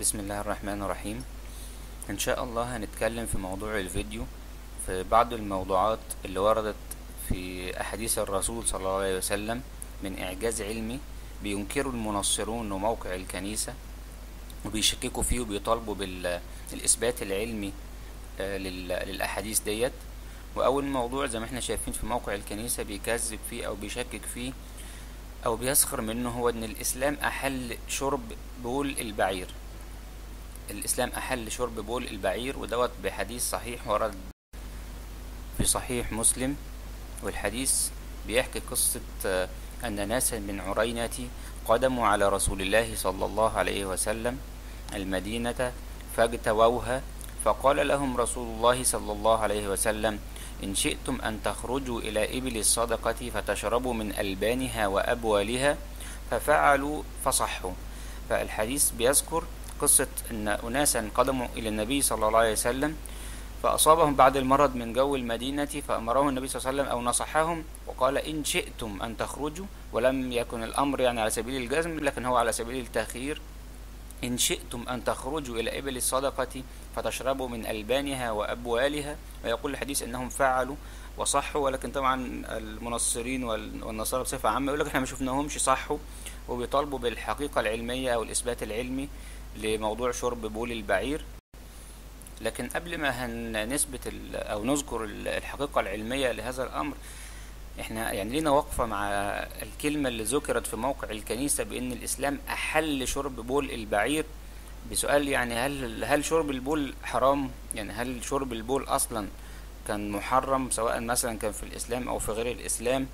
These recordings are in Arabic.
بسم الله الرحمن الرحيم. إن شاء الله هنتكلم في موضوع الفيديو في بعض الموضوعات اللي وردت في أحاديث الرسول صلى الله عليه وسلم من إعجاز علمي بينكره المنصرون وموقع الكنيسة وبيشككوا فيه وبيطالبوا بالإثبات العلمي للأحاديث ديت. وأول موضوع زي ما احنا شايفين في موقع الكنيسة بيكذب فيه أو بيشكك فيه أو بيسخر منه هو إن الإسلام أحل شرب بول البعير. الإسلام أحل شرب بول البعير ودوت بحديث صحيح ورد في صحيح مسلم. والحديث بيحكي قصة أن ناسا من عرينة قدموا على رسول الله صلى الله عليه وسلم المدينة فاجتووها، فقال لهم رسول الله صلى الله عليه وسلم: إن شئتم أن تخرجوا إلى إبل الصدقة فتشربوا من ألبانها وأبوالها، ففعلوا فصحوا. فالحديث بيذكر قصة أن أناسا قدموا إلى النبي صلى الله عليه وسلم فأصابهم بعد المرض من جو المدينة، فأمرهم النبي صلى الله عليه وسلم أو نصحهم وقال: إن شئتم أن تخرجوا، ولم يكن الأمر يعني على سبيل الجزم لكن هو على سبيل التأخير. إن شئتم أن تخرجوا إلى إبل الصدقة فتشربوا من ألبانها وأبوالها. ويقول الحديث أنهم فعلوا وصحوا، ولكن طبعا المنصرين والنصارى بصفة عامة يقول لك احنا ما شفناهمش صحوا، وبيطالبوا بالحقيقة العلمية أو الإثبات العلمي لموضوع شرب بول البعير. لكن قبل ما هنثبت أو نذكر الحقيقة العلمية لهذا الأمر، احنا يعني لينا وقفة مع الكلمة اللي ذكرت في موقع الكنيسة بأن الإسلام أحل شرب بول البعير، بسؤال يعني هل شرب البول حرام؟ يعني هل شرب البول أصلا كان محرم سواء مثلا كان في الإسلام أو في غير الإسلام؟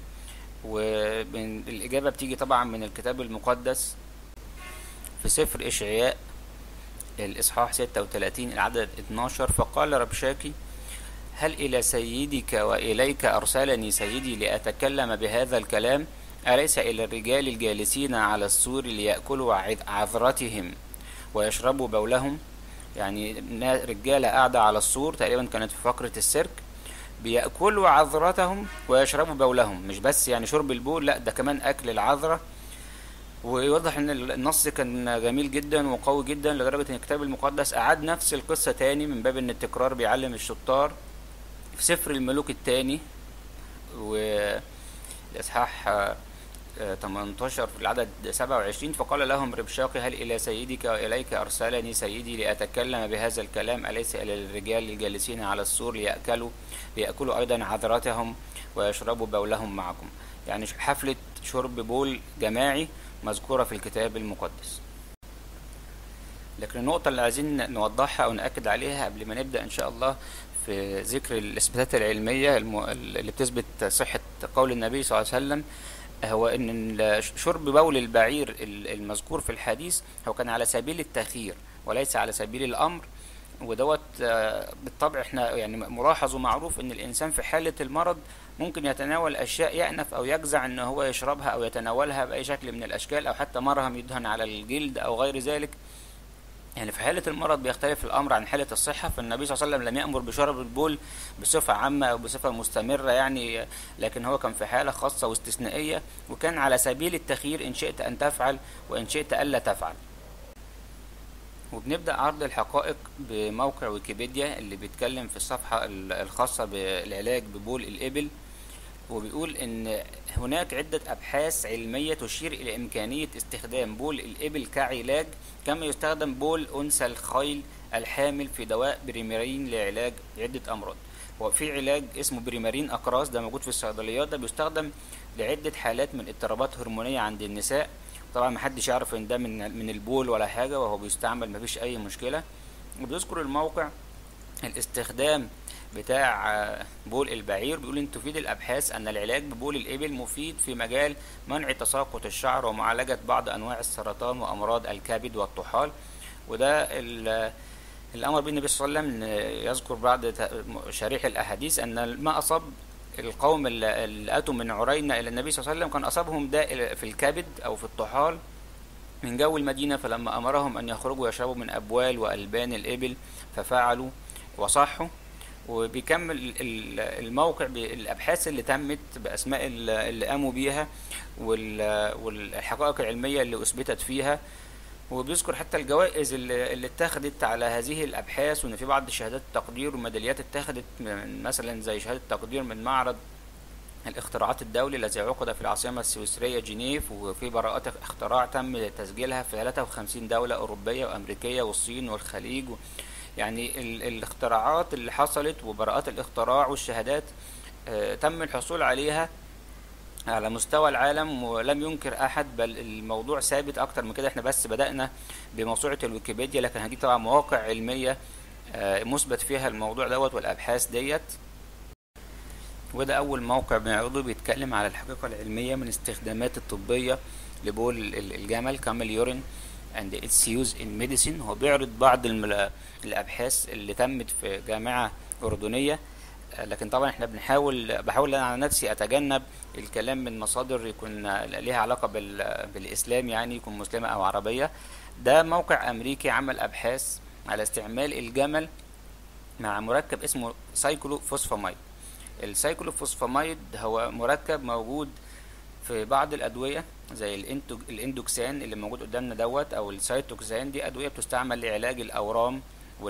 والإجابة بتيجي طبعا من الكتاب المقدس في سفر إشعياء الإصحاح 36 العدد 12: فقال ربشاكي: هل إلى سيدك وإليك أرسلني سيدي لأتكلم بهذا الكلام؟ أليس إلى الرجال الجالسين على السور ليأكلوا عذرتهم ويشربوا بولهم؟ يعني رجالة قاعدة على السور، تقريبا كانت في فقرة السيرك، بيأكلوا عذرتهم ويشربوا بولهم. مش بس يعني شرب البول، لا ده كمان أكل العذرة. ويوضح ان النص كان جميل جدا وقوي جدا لدرجة ان الكتاب المقدس اعاد نفس القصة تاني من باب ان التكرار بيعلم الشطار في سفر الملوك الثاني والإصحاح 18 في العدد 27: فقال لهم ربشاقي: هل إلى سيدك وإليك أرسلني سيدي لأتكلم بهذا الكلام؟ أليس إلى الرجال الجالسين على السور ليأكلوا أيضا عذرتهم ويشربوا بولهم معكم؟ يعني حفلة شرب بول جماعي مذكورة في الكتاب المقدس. لكن النقطة اللي عايزين نوضحها أو نأكد عليها قبل ما نبدأ إن شاء الله في ذكر الإثباتات العلمية اللي بتثبت صحة قول النبي صلى الله عليه وسلم، هو إن شرب بول البعير المذكور في الحديث هو كان على سبيل التأخير وليس على سبيل الأمر. ودوت بالطبع احنا يعني ملاحظ ومعروف ان الانسان في حالة المرض ممكن يتناول اشياء يأنف او يجزع ان هو يشربها او يتناولها باي شكل من الاشكال، او حتى مرهم يدهن على الجلد او غير ذلك. يعني في حالة المرض بيختلف الامر عن حالة الصحة، فالنبي صلى الله عليه وسلم لم يأمر بشرب البول بصفة عامة او بصفة مستمرة يعني، لكن هو كان في حالة خاصة واستثنائية، وكان على سبيل التخيير: ان شئت ان تفعل وان شئت الا تفعل. وبنبدأ عرض الحقائق بموقع ويكيبيديا اللي بيتكلم في الصفحة الخاصة بالعلاج ببول الإبل، وبيقول إن هناك عدة أبحاث علمية تشير إلى إمكانية استخدام بول الإبل كعلاج، كما يستخدم بول أنثى الخيل الحامل في دواء بريمارين لعلاج عدة أمراض. وفي علاج اسمه بريمارين أقراص، ده موجود في الصيدليات، ده بيستخدم لعدة حالات من اضطرابات هرمونية عند النساء. طبعا محدش يعرف ان ده من البول ولا حاجة، وهو بيستعمل مفيش اي مشكلة. وبيذكر الموقع الاستخدام بتاع بول البعير، بيقول ان تفيد الابحاث ان العلاج ببول الابل مفيد في مجال منع تساقط الشعر ومعالجة بعض انواع السرطان وامراض الكبد والطحال. وده الامر به النبي صلى الله عليه وسلم يذكر بعض شريح الاحاديث ان ما اصاب القوم اللي اتوا من عرينة الى النبي صلى الله عليه وسلم كان اصابهم داء في الكبد او في الطحال من جو المدينة، فلما امرهم ان يخرجوا يشربوا من ابوال والبان الابل ففعلوا وصحوا. وبيكمل الموقع بالابحاث اللي تمت باسماء اللي قاموا بيها والحقائق العلمية اللي اثبتت فيها. وبيذكر حتى الجوائز اللي اتخذت على هذه الابحاث، وان في بعض شهادات التقدير وميداليات اتخذت مثلا زي شهادة تقدير من معرض الاختراعات الدولي الذي عقد في العاصمة السويسرية جنيف، وفي براءات اختراع تم تسجيلها في 53 دولة أوروبية وأمريكية والصين والخليج. يعني الاختراعات اللي حصلت وبراءات الاختراع والشهادات تم الحصول عليها على مستوى العالم ولم ينكر أحد، بل الموضوع ثابت أكتر من كده. احنا بس بدأنا بموسوعة الويكيبيديا، لكن هدي طبعا مواقع علمية مثبت فيها الموضوع دوت والأبحاث ديت. وده أول موقع بنعرضه بيتكلم على الحقيقة العلمية من استخدامات الطبية لبول الجمل كامل يورين and its use in medicine. هو بيعرض بعض الأبحاث اللي تمت في جامعة أردنية، لكن طبعا احنا بحاول انا على نفسي اتجنب الكلام من مصادر يكون ليها علاقة بالاسلام، يعني يكون مسلمة او عربية. ده موقع امريكي عمل ابحاث على استعمال الجمل مع مركب اسمه سايكلوفوسفاميد. السايكلوفوسفاميد هو مركب موجود في بعض الادوية زي الاندوكسان اللي موجود قدامنا دوت، او السايتوكسان. دي ادوية بتستعمل لعلاج الاورام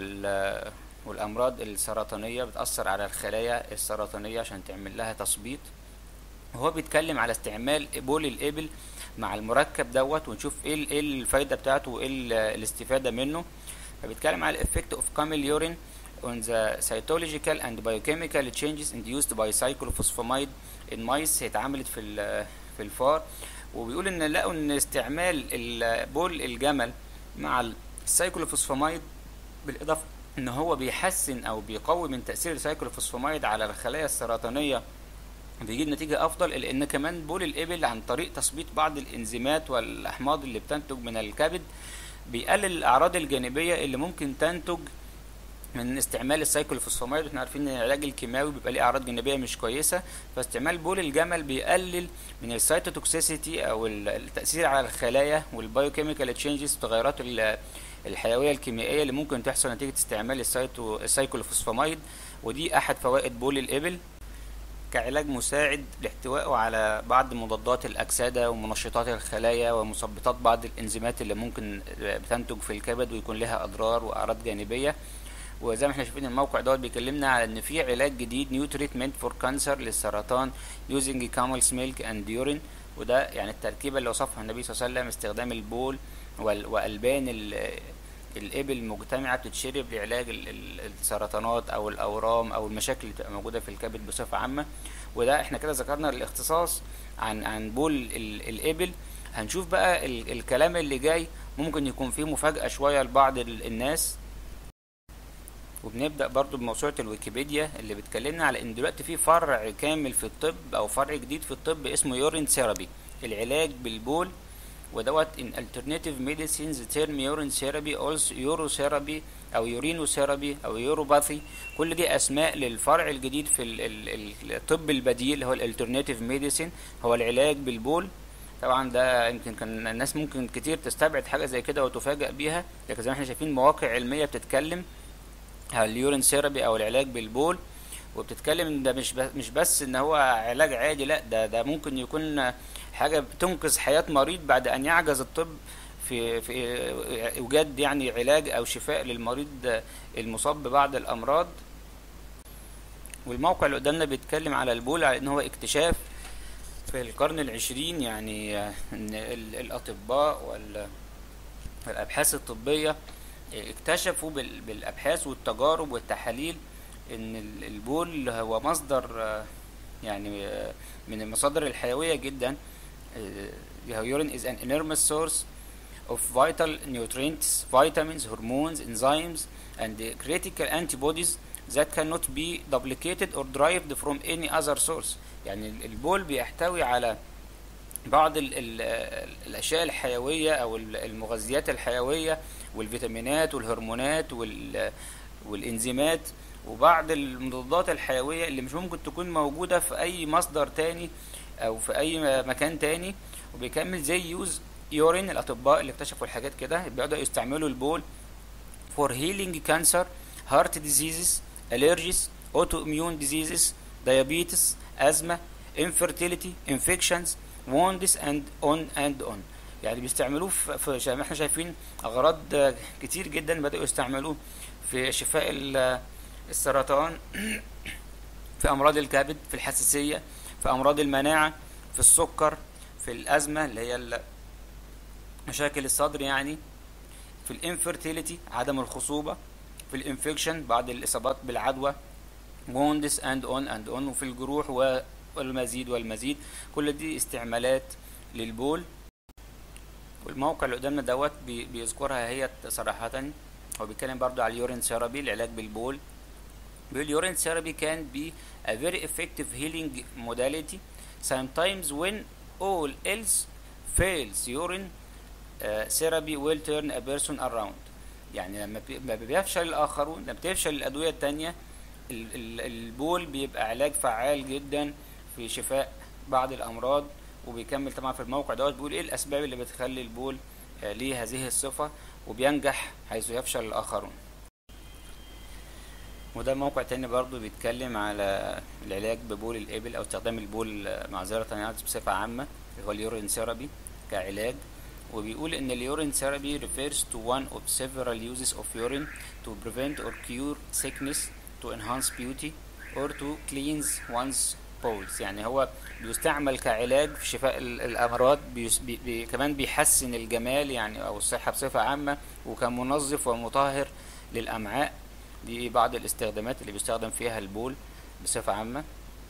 والامراض السرطانية، بتأثر على الخلايا السرطانية عشان تعمل لها تثبيط. وهو بيتكلم على استعمال بول الابل مع المركب دوت، ونشوف ايه الفايدة بتاعته وايه الاستفادة منه. فبيتكلم على effect of camel urine on the cytological and biochemical changes induced by cyclophosphamide in mice. هي اتعملت في الفار، وبيقول ان لقوا ان استعمال بول الجمل مع السايكلوفوسفاميد بالاضافه ان هو بيحسن او بيقوي من تأثير السايكلوفوسفاميد على الخلايا السرطانية، بيجيب نتيجة افضل. لان كمان بول الابل عن طريق تثبيط بعض الانزيمات والاحماض اللي بتنتج من الكبد بيقلل الاعراض الجانبية اللي ممكن تنتج من استعمال السايكلوفوسفاميد. احنا عارفين ان العلاج الكيماوي بيبقى ليه اعراض جانبيه مش كويسه، فاستعمال بول الجمل بيقلل من السايتوتوكسيسيتي او التاثير على الخلايا والبايوكيميكال تشينجز، التغيرات الحيويه الكيميائيه اللي ممكن تحصل نتيجه استعمال السايكلوفوسفاميد. ودي احد فوائد بول الابل كعلاج مساعد لاحتوائه على بعض مضادات الاكسده ومنشطات الخلايا ومثبطات بعض الانزيمات اللي ممكن بتنتج في الكبد ويكون لها اضرار واعراض جانبيه. وزي ما احنا شايفين الموقع دوت بيكلمنا على ان في علاج جديد نيو تريتمنت فور كانسر للسرطان يوزنج كاملز ميلك اند يورين. وده يعني التركيبه اللي وصفها النبي صلى الله عليه وسلم، استخدام البول والبان الابل مجتمعه بتتشرب لعلاج السرطانات او الاورام او المشاكل اللي بتبقى موجوده في الكبد بصفه عامه. وده احنا كده ذكرنا الاختصاص عن بول الابل. هنشوف بقى الكلام اللي جاي ممكن يكون فيه مفاجاه شويه لبعض الناس. وبنبدأ برضو بموسوعة الويكيبيديا اللي بتكلمنا على ان دلوقتي في فرع كامل في الطب او فرع جديد في الطب اسمه يورين ثيرابي، العلاج بالبول. ودوت in alternative medicines term urine therapy also urotherapy او يورينوثيرابي او يوروباثي. كل دي اسماء للفرع الجديد في الطب البديل اللي هو الالترناتيف ميديسين، هو العلاج بالبول. طبعا ده يمكن كان الناس ممكن كتير تستبعد حاجة زي كده وتفاجأ بيها، لكن زي ما احنا شايفين مواقع علمية بتتكلم على اليورين ثيرابي او العلاج بالبول، وبتتكلم ان ده مش بس ان هو علاج عادي، لا ده ممكن يكون حاجة بتنقذ حياة مريض بعد ان يعجز الطب في ايجاد يعني علاج او شفاء للمريض المصاب ببعض الامراض. والموقع اللي قدامنا بيتكلم على البول على ان هو اكتشاف في القرن العشرين، يعني ان الاطباء والابحاث الطبية اكتشفوا بالابحاث والتجارب والتحاليل ان البول هو مصدر يعني من المصادر الحيوية جدا. urine is an enormous source of vital nutrients, vitamins, hormones, enzymes and critical antibodies that cannot be duplicated or derived from any other source. يعني البول بيحتوي على بعض الاشياء الحيوية او المغذيات الحيوية والفيتامينات والهرمونات والانزيمات وبعض المضادات الحيوية اللي مش ممكن تكون موجودة في اي مصدر تاني او في اي مكان تاني. وبيكمل زي يوز يورين، الاطباء اللي اكتشفوا الحاجات كده بيقعدوا يستعملوا البول for healing cancer, heart diseases, allergies, autoimmune diseases, diabetes, asthma, infertility, infections, wounds and on. يعني بيستعملوه زي ما احنا شايفين أغراض كتير جدا بدأوا يستعملوه في شفاء السرطان، في أمراض الكبد، في الحساسية، في أمراض المناعة، في السكر، في الأزمة اللي هي مشاكل الصدر يعني، في الانفيرتيليتي عدم الخصوبة، في الانفكشن بعض الإصابات بالعدوى، wounds and on وفي الجروح والمزيد والمزيد. كل دي استعمالات للبول. والموقع اللي قدامنا دوت بيذكرها هي صراحة. هو بيتكلم برضو على اليورين ثيرابي، العلاج بالبول. بيقول urine therapy can be a very effective healing modality sometimes when all else fails urine therapy will turn a person around. يعني لما بيفشل الآخرون، لما بتفشل الأدوية التانية، البول بيبقى علاج فعال جدا في شفاء بعض الأمراض. وبيكمل طبعا في الموقع دوت بيقول ايه الأسباب اللي بتخلي البول ليه هذه الصفة وبينجح حيث يفشل الآخرون. وده موقع تاني برضو بيتكلم على العلاج ببول الإبل أو استخدام البول معذرة يعني بصفة عامة، هو اليورين ثيرابي كعلاج. وبيقول إن اليورين ثيرابي refers to one of several uses of urine to prevent or cure sickness, to enhance beauty, or to cleanse one's bowels. يعني هو بيستعمل كعلاج في شفاء الأمراض، كمان بيحسن الجمال يعني أو الصحة بصفة عامة، وكمنظف ومطهر للأمعاء. دي بعض الاستخدامات اللي بيستخدم فيها البول بصفة عامة.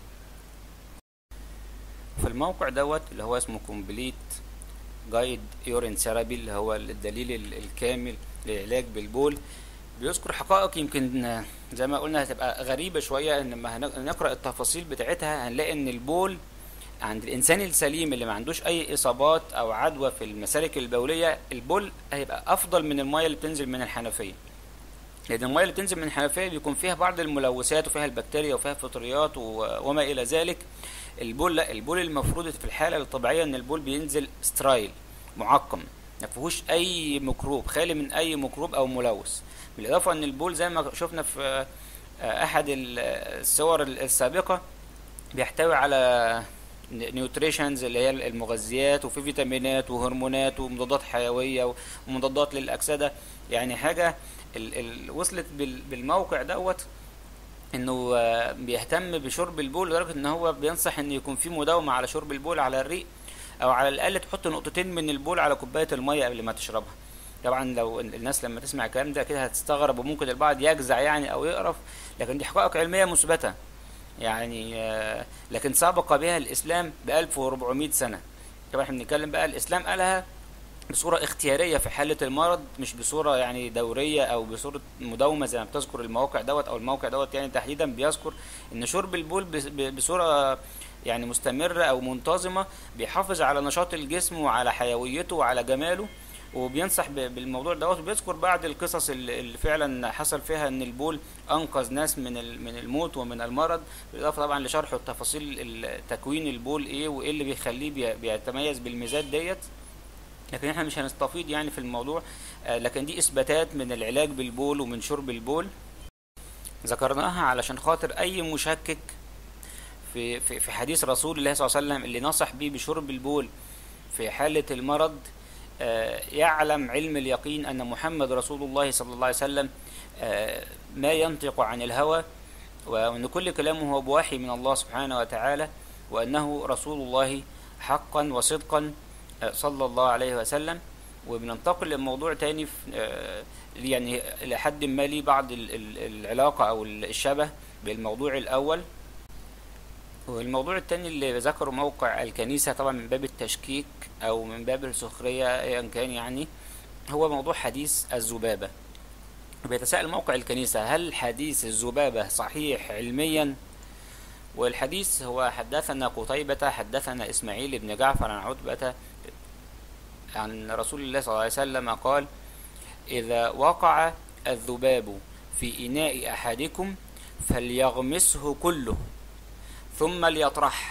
في الموقع دوت اللي هو اسمه Complete Guide Urine Therapy اللي هو الدليل الكامل للعلاج بالبول، بيذكر حقائق يمكن زي ما قلنا هتبقى غريبة شوية، ان لما نقرأ التفاصيل بتاعتها هنلاقي ان البول عند الانسان السليم اللي ما عندوش اي اصابات او عدوى في المسالك البولية، البول هيبقى افضل من المية اللي بتنزل من الحنفية. لأن المياه اللي بتنزل من الحنفية بيكون فيها بعض الملوثات وفيها البكتيريا وفيها فطريات وما إلى ذلك. البول لا، البول المفروض في الحالة الطبيعية إن البول بينزل سترايل معقم، ما فيهوش أي ميكروب، خالي من أي ميكروب أو ملوث. بالإضافة إن البول زي ما شفنا في أحد الصور السابقة بيحتوي على نيوتريشنز اللي هي المغذيات، وفي فيتامينات وهرمونات ومضادات حيوية ومضادات للأكسدة. يعني حاجة وصلت بالموقع دوت انه بيهتم بشرب البول لدرجة ان هو بينصح ان يكون في مداومة على شرب البول على الريق، او على الاقل تحط نقطتين من البول على كوباية المية قبل ما تشربها. طبعا لو الناس لما تسمع الكلام ده كده هتستغرب وممكن البعض يجزع يعني او يقرف، لكن دي حقائق علمية مثبتة يعني. لكن سبق بها الاسلام ب1400 سنة. طبعا احنا بنتكلم بقى الاسلام قالها بصورة اختيارية في حالة المرض، مش بصورة يعني دورية او بصورة مداومة زي ما بتذكر المواقع دوت، او الموقع دوت يعني تحديدا بيذكر ان شرب البول بصورة يعني مستمرة او منتظمة بيحافظ على نشاط الجسم وعلى حيويته وعلى جماله. وبينصح بالموضوع دوت، وبيذكر بعض القصص اللي فعلا حصل فيها ان البول انقذ ناس من الموت ومن المرض، بالاضافة طبعا لشرح تفاصيل تكوين البول ايه وايه اللي بيخليه بيتميز بالميزات ديت. لكن احنا مش هنستفيد يعني في الموضوع، لكن دي اثباتات من العلاج بالبول ومن شرب البول ذكرناها علشان خاطر اي مشكك في حديث رسول الله صلى الله عليه وسلم اللي نصح بيه بشرب البول في حالة المرض يعلم علم اليقين ان محمد رسول الله صلى الله عليه وسلم ما ينطق عن الهوى، وان كل كلامه هو بوحي من الله سبحانه وتعالى، وانه رسول الله حقا وصدقا صلى الله عليه وسلم. وبننتقل لموضوع تاني يعني لحد ما ليه بعض العلاقة او الشبه بالموضوع الاول. والموضوع التاني اللي ذكره موقع الكنيسة طبعا من باب التشكيك او من باب السخرية ايا كان يعني، هو موضوع حديث الذبابة. بيتساءل موقع الكنيسة هل حديث الذبابة صحيح علميا؟ والحديث هو حدثنا قتيبة حدثنا اسماعيل بن جعفر عن عتبة عن رسول الله صلى الله عليه وسلم قال: إذا وقع الذباب في إناء أحدكم فليغمسه كله ثم ليطرح،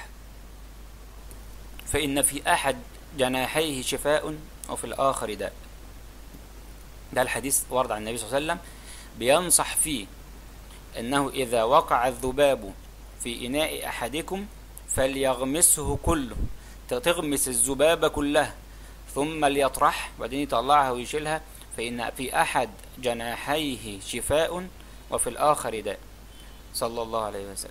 فإن في أحد جناحيه شفاء وفي الآخر داء. ده الحديث ورد عن النبي صلى الله عليه وسلم بينصح فيه أنه إذا وقع الذباب في إناء أحدكم فليغمسه كله، تغمس الذبابة كلها ثم ليطرح، وبعدين يطلعها ويشيلها، فإن في أحد جناحيه شفاء وفي الآخر داء، صلى الله عليه وسلم.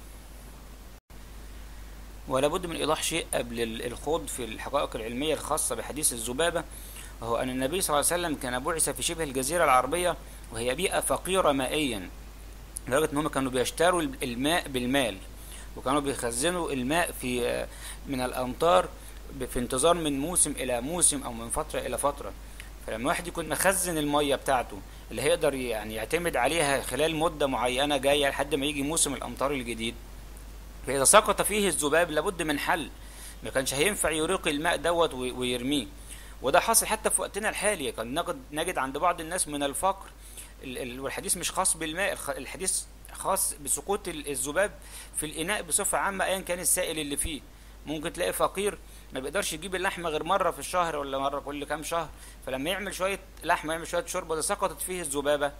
ولا بد من إيضاح شيء قبل الخوض في الحقائق العلمية الخاصة بحديث الذبابة، وهو أن النبي صلى الله عليه وسلم كان بعث في شبه الجزيرة العربية، وهي بيئة فقيرة مائيا، لدرجة أنهم كانوا بيشتروا الماء بالمال، وكانوا بيخزنوا الماء في من الأمطار في انتظار من موسم إلى موسم أو من فترة إلى فترة. فلما واحد يكون مخزن المية بتاعته اللي هيقدر يعني يعتمد عليها خلال مدة معينة جاية لحد ما يجي موسم الأمطار الجديد، فإذا سقط فيه الذباب لابد من حل. ما كانش هينفع يريق الماء دوت ويرميه، وده حاصل حتى في وقتنا الحالي. كان نجد عند بعض الناس من الفقر، والحديث مش خاص بالماء، الحديث خاص بسقوط الذباب في الإناء بصفة عامة أيا كان السائل اللي فيه. ممكن تلاقي فقير ما بيقدرش يجيب اللحمة غير مرة في الشهر ولا مرة كل كام شهر، فلما يعمل شوية لحمة يعمل شوية شوربة، إذا سقطت فيه الذبابة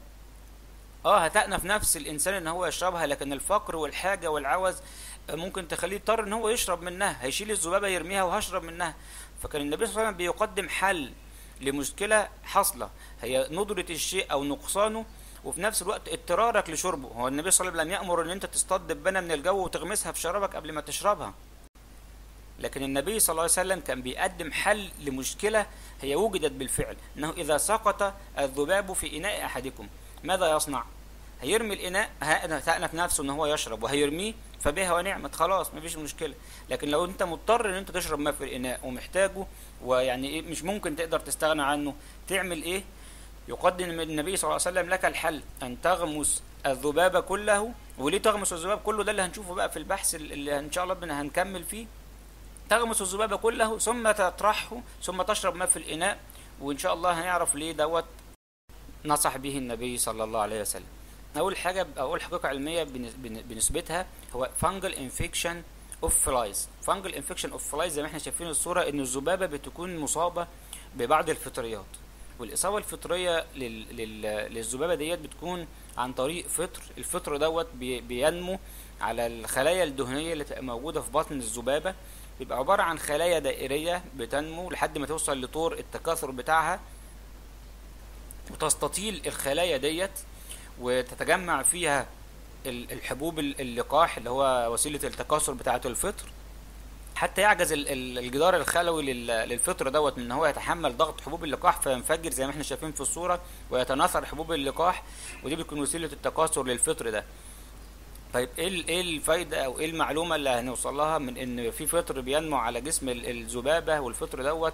هتأنف نفس الإنسان إن هو يشربها، لكن الفقر والحاجة والعوز ممكن تخليه يضطر إن هو يشرب منها، هيشيل الذبابة يرميها وهشرب منها. فكان النبي صلى الله عليه وسلم بيقدم حل لمشكلة حاصلة هي ندرة الشيء أو نقصانه، وفي نفس الوقت اضطرارك لشربه. هو النبي صلى الله عليه وسلم لم يأمر إن أنت تصطاد دبانة من الجو وتغمسها في شرابك قبل ما تشربها، لكن النبي صلى الله عليه وسلم كان بيقدم حل لمشكلة هي وجدت بالفعل، أنه إذا سقط الذباب في إناء أحدكم ماذا يصنع؟ هيرمي الإناء، هتأنف نفسه إن هو يشرب وهيرميه، فبها ونعمت، خلاص مفيش مشكلة. لكن لو أنت مضطر إن أنت تشرب ماء في الإناء ومحتاجه، ويعني إيه مش ممكن تقدر تستغنى عنه، تعمل إيه؟ يقدم النبي صلى الله عليه وسلم لك الحل أن تغمس الذباب كله. وليه تغمس الذباب كله؟ ده اللي هنشوفه بقى في البحث اللي إن شاء الله هنكمل فيه. تغمس الذباب كله ثم تطرحه ثم تشرب ماء في الإناء، وإن شاء الله هنعرف ليه دوت نصح به النبي صلى الله عليه وسلم. أول حاجة، أول حقيقة علمية بنثبتها هو fungal infection of flies. fungal infection of flies زي ما احنا شايفين الصورة، إن الذبابة بتكون مصابة ببعض الفطريات، والإصابة الفطرية للذبابة ديت بتكون عن طريق فطر. الفطر دوت بينمو على الخلايا الدهنية اللي تبقى موجودة في بطن الذبابة، بيبقى عبارة عن خلايا دائرية بتنمو لحد ما توصل لطور التكاثر بتاعها، وتستطيل الخلايا ديت وتتجمع فيها الحبوب اللقاح اللي هو وسيلة التكاثر بتاعة الفطر، حتى يعجز الجدار الخلوي للفطر دوت من ان هو يتحمل ضغط حبوب اللقاح فينفجر زي ما احنا شايفين في الصورة، ويتناثر حبوب اللقاح، ودي بتكون وسيلة التكاثر للفطر ده. طيب ايه الفايدة او ايه المعلومة اللي هنوصل لها من ان في فطر بينمو على جسم الذبابة والفطر دوت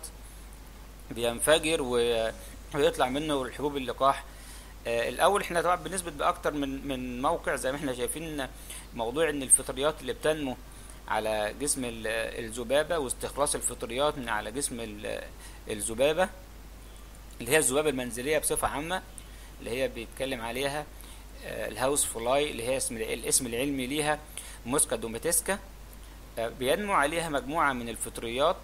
بينفجر ويطلع منه الحبوب اللقاح؟ الاول احنا طبعا بنثبت باكتر من موقع زي ما احنا شايفين موضوع ان الفطريات اللي بتنمو على جسم الذبابة واستخلاص الفطريات من على جسم الذبابة اللي هي الذبابة المنزلية بصفة عامة، اللي هي بيتكلم عليها الهاوس فلاي، اللي هي الاسم العلمي ليها موسكا دوميتسكا. بينمو عليها مجموعة من الفطريات.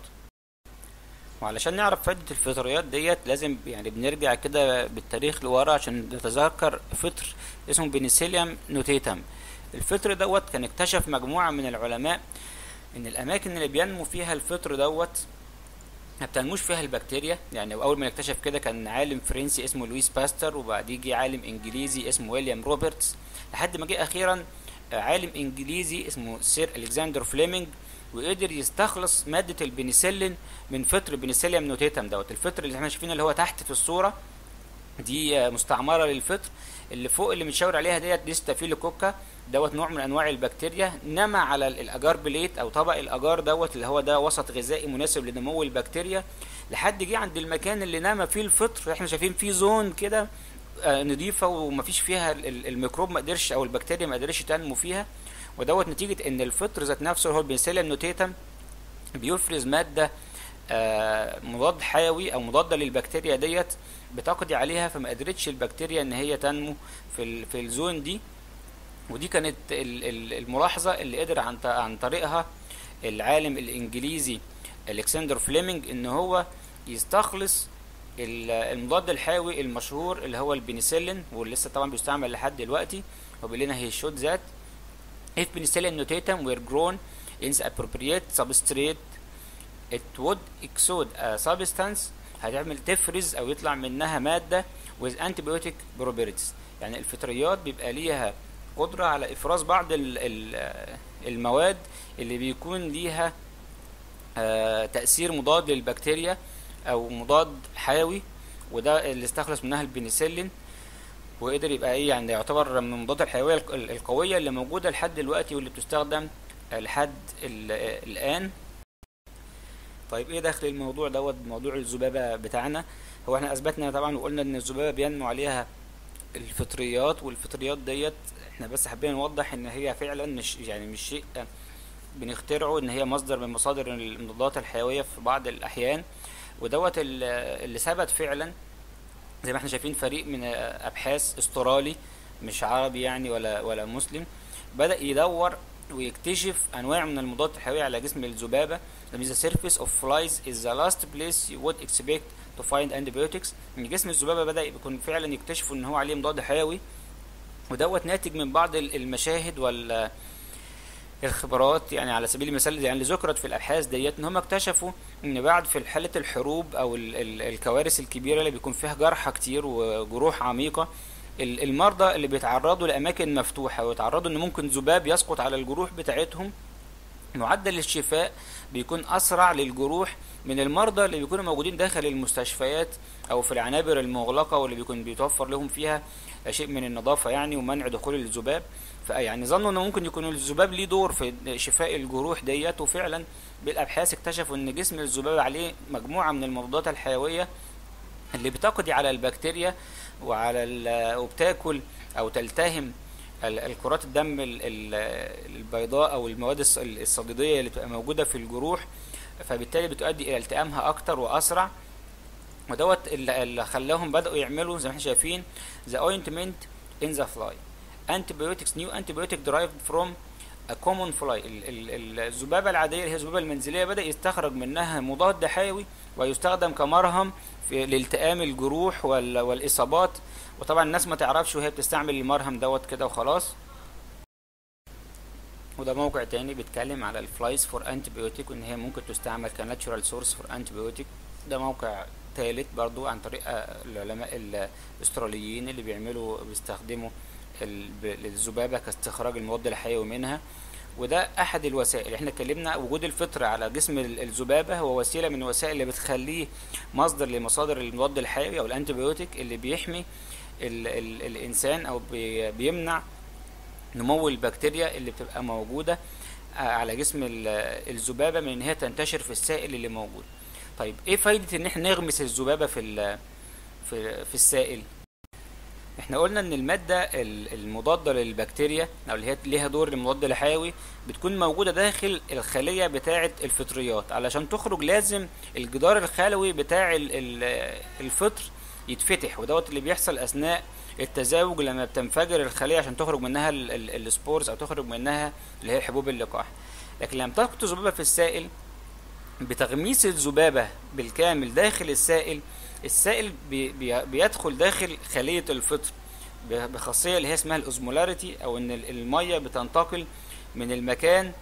وعلشان نعرف فائدة الفطريات ديت لازم يعني بنرجع كده بالتاريخ لورا عشان نتذكر فطر اسمه بنسيليوم نوتيتم. الفطر دوت كان اكتشف مجموعة من العلماء ان الاماكن اللي بينمو فيها الفطر دوت ما بتنموش فيها البكتيريا. يعني اول ما اكتشف كده كان عالم فرنسي اسمه لويس باستر، وبعديه جه عالم انجليزي اسمه ويليام روبرتس، لحد ما جه اخيرا عالم انجليزي اسمه سير الكسندر فليمنج، وقدر يستخلص مادة البنسلين من فطر بنسيليوم نوتيتم دوت. الفطر اللي احنا شايفينه اللي هو تحت في الصورة دي مستعمرة للفطر، اللي فوق اللي متشاور عليها دي ستافيلوكوكا دوت نوع من انواع البكتيريا، نما على الاجار بليت او طبق الاجار دوت اللي هو ده وسط غذائي مناسب لنمو البكتيريا، لحد جه عند المكان اللي نما فيه الفطر. احنا شايفين فيه زون كده نضيفة ومفيش فيها الميكروب ما قدرش او البكتيريا ما قدرش تنمو فيها، ودوت نتيجة ان الفطر ذات نفسه هو البنسيليوم نوتيتم بيفرز مادة مضاد حيوي او مضادة للبكتيريا ديت بتقضي عليها، فما قدرتش البكتيريا ان هي تنمو في الزون دي. ودي كانت الملاحظة اللي قدر عن طريقها العالم الانجليزي الكسندر فليمنج ان هو يستخلص المضاد الحيوي المشهور اللي هو البنسلين، واللي لسه طبعا بيستعمل لحد دلوقتي. هو بيقول لنا هي شوت ذات if penicillin notatum were grown in the appropriate substrate it would exude a substance، هتعمل تفرز او يطلع منها مادة with antibiotic properties. يعني الفطريات بيبقى ليها قدرة على افراز بعض المواد اللي بيكون ليها تأثير مضاد للبكتيريا او مضاد حيوي، وده اللي استخلص منها البنسلين، وقدر يبقى ايه يعني يعتبر من المضادات الحيوية القوية اللي موجودة لحد دلوقتي واللي بتستخدم لحد الآن. طيب ايه دخل الموضوع دوت بموضوع الذبابة بتاعنا؟ هو احنا اثبتنا طبعا وقلنا ان الذبابة بينمو عليها الفطريات، والفطريات ديت احنا بس حابين نوضح ان هي فعلا مش شيء بنخترعه، ان هي مصدر من مصادر المضادات الحيوية في بعض الاحيان. ودوت اللي ثبت فعلا زي ما احنا شايفين، فريق من ابحاث استرالي مش عربي يعني ولا مسلم، بدأ يدور ويكتشف انواع من المضادات الحيوية على جسم الذبابة. The surface of flies is the last place you would expect to find antibiotics. ان جسم الذبابة بدأ يكون فعلا يكتشفوا ان هو عليه مضاد حيوي، ودوت ناتج من بعض المشاهد والخبرات. يعني على سبيل المثال يعني اللي ذكرت في الابحاث ديت ان هم اكتشفوا ان بعد في حالة الحروب او الكوارث الكبيرة اللي بيكون فيها جرحى كتير وجروح عميقة، المرضى اللي بيتعرضوا لاماكن مفتوحة ويتعرضوا ان ممكن ذباب يسقط على الجروح بتاعتهم، معدل الشفاء بيكون اسرع للجروح من المرضى اللي بيكونوا موجودين داخل المستشفيات او في العنابر المغلقة، واللي بيكون بيتوفر لهم فيها شيء من النظافة يعني ومنع دخول الذباب. فيعني ظنوا انه ممكن يكون الذباب ليه دور في شفاء الجروح ديت، وفعلا بالابحاث اكتشفوا ان جسم الذباب عليه مجموعة من المضادات الحيوية اللي بتقضي على البكتيريا وبتاكل او تلتهم الكرات الدم البيضاء او المواد الصديدية اللي بتبقى موجودة في الجروح، فبالتالي بتؤدي الى التئامها اكتر واسرع. ودوت اللي خلاهم بدأوا يعملوا زي ما احنا شايفين the ointment in the fly antibiotics new antibiotic derived from a common fly. الذبابة العادية اللي هي الذبابة المنزلية بدأ يستخرج منها مضاد حيوي ويستخدم كمرهم في لالتئام الجروح والإصابات. وطبعا الناس ما تعرفش وهي بتستعمل المرهم دوت كده وخلاص. وده موقع تاني بيتكلم على الفلايز فور انتيبيوتيك وان هي ممكن تستعمل كناتشورال سورس فور انتيبيوتيك. ده موقع ثالث برضو عن طريق العلماء الاستراليين اللي بيستخدموا الذبابة كاستخراج المضاد الحيوي منها. وده احد الوسائل. احنا اتكلمنا وجود الفطر على جسم الذبابة هو وسيلة من الوسائل اللي بتخليه مصدر لمصادر المضاد الحيوي او الانتيبيوتيك اللي بيحمي الانسان او بيمنع نمو البكتيريا اللي بتبقى موجودة على جسم الذبابة من ان هي تنتشر في السائل اللي موجود. طيب ايه فايدة ان احنا نغمس الذبابة في السائل؟ احنا قلنا ان المادة المضادة للبكتيريا او اللي هي ليها دور المضاد الحيوي بتكون موجودة داخل الخلية بتاعة الفطريات. علشان تخرج لازم الجدار الخلوي بتاع الفطر يتفتح، ودوت اللي بيحصل اثناء التزاوج لما بتنفجر الخلية عشان تخرج منها السبورز او تخرج منها اللي هي حبوب اللقاح. لكن لما تحط ذبابة في السائل بتغميس الذبابة بالكامل داخل السائل بيدخل داخل خلية الفطر بخاصية اللي هي اسمها الأوزمولاريتي، او ان المية بتنتقل من المكان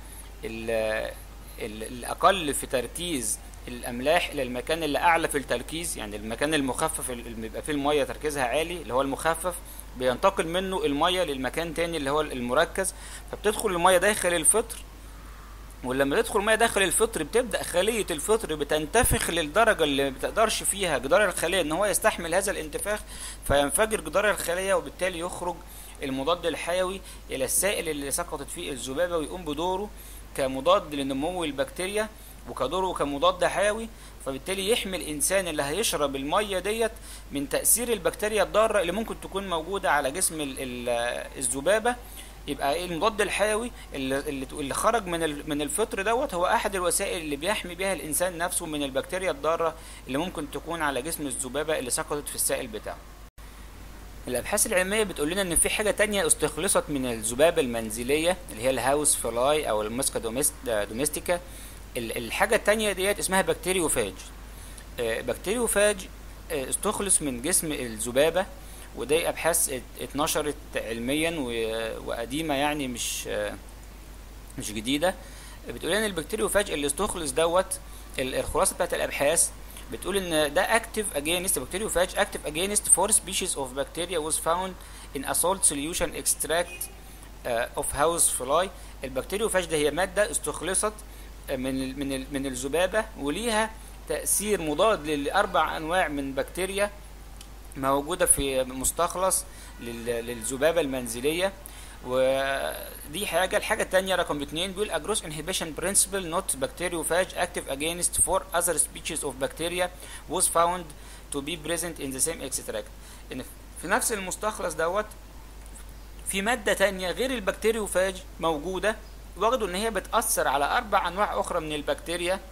الأقل في تركيز الأملاح إلى المكان اللي أعلى في التركيز. يعني المكان المخفف اللي بيبقى فيه المية تركيزها عالي اللي هو المخفف بينتقل منه المية للمكان تاني اللي هو المركز، فبتدخل المية داخل الفطر. ولما تدخل ميه داخل الفطر بتبدأ خلية الفطر بتنتفخ للدرجة اللي ما بتقدرش فيها جدار الخلية ان هو يستحمل هذا الانتفاخ، فينفجر جدار الخلية وبالتالي يخرج المضاد الحيوي الى السائل اللي سقطت فيه الذبابة ويقوم بدوره كمضاد لنمو البكتيريا وكدوره كمضاد حيوي. فبالتالي يحمي الانسان اللي هيشرب المية ديت من تأثير البكتيريا الضارة اللي ممكن تكون موجودة على جسم الذبابة. يبقى ايه المضاد الحيوي اللي خرج من الفطر دوت هو احد الوسائل اللي بيحمي بها الانسان نفسه من البكتيريا الضارة اللي ممكن تكون على جسم الذبابة اللي سقطت في السائل بتاعه. الابحاث العلمية بتقول لنا ان في حاجة تانية استخلصت من الذبابة المنزلية اللي هي الهاوس فلاي او المسكا دوميستيكا. الحاجة التانية ديت اسمها بكتيريوفاج. بكتيريوفاج استخلص من جسم الذبابة، وده ابحاث اتنشرت علميا وقديمه يعني مش جديده. بتقول ان البكتيريوفاج اللي استخلص دوت الخلاصه بتاعت الابحاث بتقول ان ده active against bacteriophage active against 4 species of bacteria was found in a salt solution extract of house fly. البكتيريوفاج ده هي ماده استخلصت من الذبابه، وليها تاثير مضاد لاربع انواع من بكتيريا موجوده في مستخلص للذبابه المنزليه. ودي حاجه. الحاجه الثانيه رقم 2 بيقول a gross inhibition principle not bacteriophage active against 4 other species of bacteria was found to be present in the same extract. ان في نفس المستخلص دوت في ماده تانية غير البكتيريوفاج موجوده، وجدوا ان هي بتاثر على 4 انواع اخرى من البكتيريا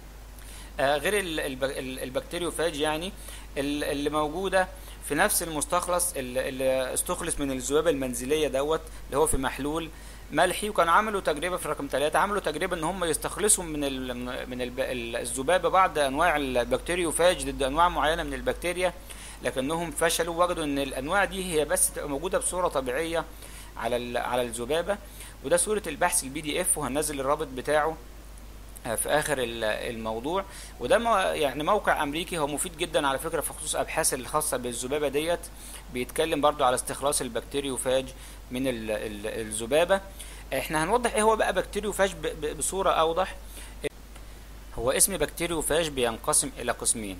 غير البكتيريوفاج، يعني اللي موجوده في نفس المستخلص اللي استخلص من الذبابه المنزليه دوت، اللي هو في محلول ملحي. وكان عملوا تجربه في رقم 3، عملوا تجربه ان هم يستخلصوا من الذبابه بعض انواع البكتيريوفاج ضد انواع معينه من البكتيريا، لكنهم فشلوا. وجدوا ان الانواع دي هي بس تبقى موجوده بصوره طبيعيه على الذبابه. وده صوره البحث PDF، وهننزل الرابط بتاعه في اخر الموضوع. وده يعني موقع امريكي، هو مفيد جدا على فكره في خصوص ابحاث الخاصه بالذبابه ديت. بيتكلم برضو على استخلاص البكتيريوفاج من الذبابه. احنا هنوضح ايه هو بقى بكتيريوفاج بصوره اوضح. هو اسم بكتيريوفاج بينقسم الى قسمين.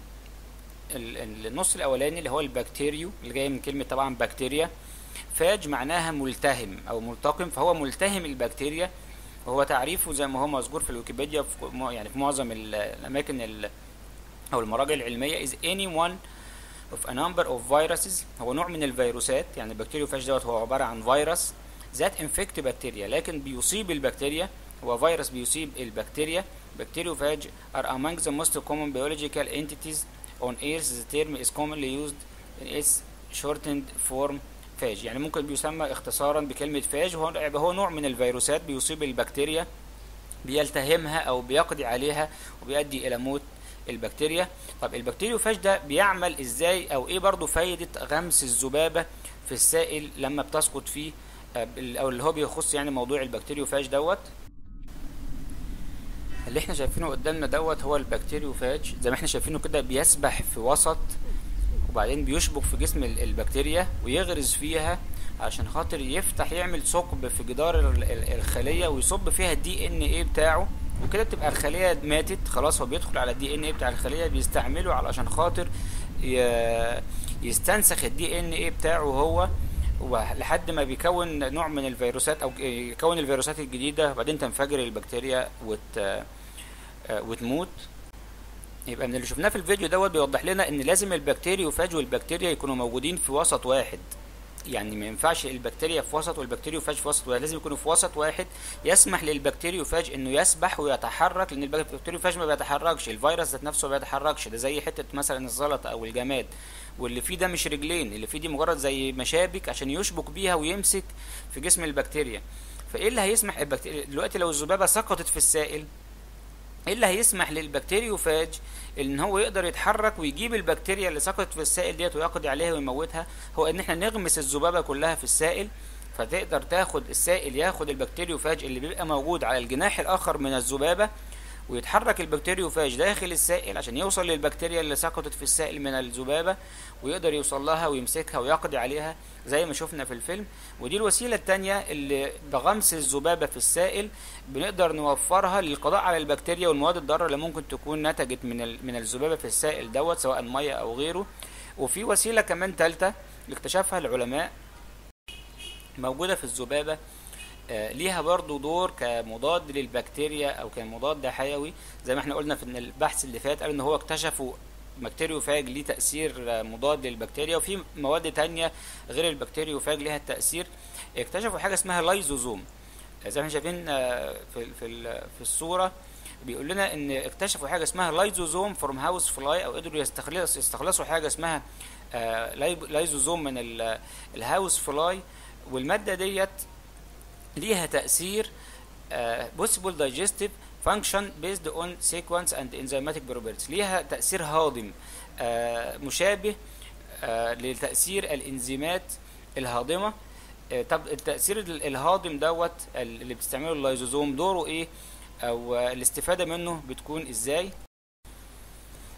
النص الاولاني اللي هو البكتيريو، اللي جاي من كلمه طبعا بكتيريا. فاج معناها ملتهم او ملتقم، فهو ملتهم البكتيريا. وهو تعريفه زي ما هو مذكور في الويكيبيديا يعني في معظم الاماكن او المراجع العلميه is any one of a number of viruses. هو نوع من الفيروسات، يعني البكتيريوفاج دوت هو عباره عن فيروس that infect بكتيريا، لكن بيصيب البكتيريا. هو فيروس بيصيب البكتيريا. bacteriophage are among the most common biological entities on earth. The term is commonly used in its shortened form فاج، يعني ممكن بيسمى اختصارا بكلمة فاج. هو نوع من الفيروسات بيصيب البكتيريا، بيلتهمها او بيقضي عليها وبيؤدي الى موت البكتيريا. طب البكتيريوفاج ده بيعمل ازاي، او ايه برضو فايدة غمس الذبابة في السائل لما بتسقط فيه، او اللي هو بيخص يعني موضوع البكتيريوفاج دوت. اللي احنا شايفينه قدامنا دوت هو البكتيريوفاج، زي ما احنا شايفينه كده بيسبح في وسط، وبعدين بيشبك في جسم البكتيريا ويغرز فيها عشان خاطر يفتح يعمل ثقب في جدار الخلية ويصب فيها الDNA بتاعه، وكده بتبقى الخلية ماتت خلاص. هو بيدخل على الDNA بتاع الخلية، بيستعمله علشان خاطر يستنسخ الDNA بتاعه هو، لحد ما بيكون نوع من الفيروسات او يكون الفيروسات الجديدة، وبعدين تنفجر البكتيريا وتموت. يبقى من اللي شفناه في الفيديو دوت بيوضح لنا ان لازم البكتيريوفاج والبكتيريا يكونوا موجودين في وسط واحد. يعني ما ينفعش البكتيريا في وسط والبكتيريوفاج في وسط واحد، لازم يكونوا في وسط واحد يسمح للبكتيريوفاج انه يسبح ويتحرك، لان البكتيريوفاج ما بيتحركش، الفيروس ذات نفسه ما بيتحركش. ده زي حته مثلا الزلطه او الجماد، واللي فيه ده مش رجلين، اللي فيه دي مجرد زي مشابك عشان يشبك بيها ويمسك في جسم البكتيريا. فايه اللي هيسمح البكتيريا دلوقتي لو الذبابه سقطت في السائل، ايه اللي هيسمح للبكتيريوفاج ان هو يقدر يتحرك ويجيب البكتيريا اللي سقطت في السائل ديت ويقضي عليها ويموتها؟ هو ان احنا نغمس الذبابه كلها في السائل، فتقدر تاخد السائل ياخد البكتيريوفاج اللي بيبقى موجود على الجناح الاخر من الذبابه، ويتحرك البكتيريوفاج داخل السائل عشان يوصل للبكتيريا اللي سقطت في السائل من الذبابه، ويقدر يوصل لها ويمسكها ويقضي عليها زي ما شفنا في الفيلم. ودي الوسيله الثانيه اللي بغمس الذبابه في السائل بنقدر نوفرها للقضاء على البكتيريا والمواد الضاره اللي ممكن تكون نتجت من الذبابه في السائل دوت، سواء ميه او غيره. وفي وسيله كمان ثالثه اللي اكتشفها العلماء موجوده في الذبابه، ليها برضو دور كمضاد للبكتيريا او كمضاد حيوي. زي ما احنا قلنا في البحث اللي فات، قال ان هو اكتشفوا بكتيريوفاج ليه تأثير مضاد للبكتيريا، وفي مواد تانية غير البكتيريوفاج ليها التأثير. اكتشفوا حاجة اسمها لايزوزوم. زي ما احنا شايفين في الصورة بيقول لنا ان اكتشفوا حاجة اسمها لايزوزوم فروم هاوس فلاي، او قدروا يستخلصوا حاجة اسمها لايزوزوم من الهاوس فلاي. والمادة ديت ليها تأثير possible digestive function based on sequence and enzymatic properties. ليها تأثير هاضم مشابه لتأثير الإنزيمات الهاضمة. طب التأثير الهاضم دوت اللي بتستعمله اللايزوزوم دوره ايه، او الاستفادة منه بتكون ازاي؟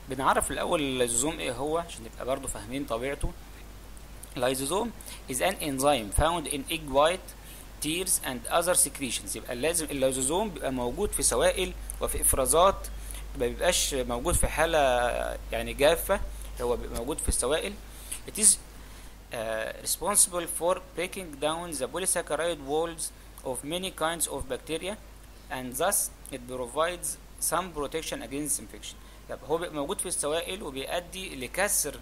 بنعرف الاول اللايزوزوم ايه هو عشان نبقى برضو فاهمين طبيعته. اللايزوزوم is an enzyme found in egg white, tears and other secretions. يبقى لازم اللايزوزوم بيبقى موجود في سوائل وفي افرازات، ما بيبقاش موجود في حالة يعني جافة، هو بيبقى موجود في السوائل. it is responsible for breaking down the polysaccharide walls of many kinds of bacteria and thus it provides some protection against infection. يبقى هو بيبقى موجود في السوائل وبيؤدي لكسر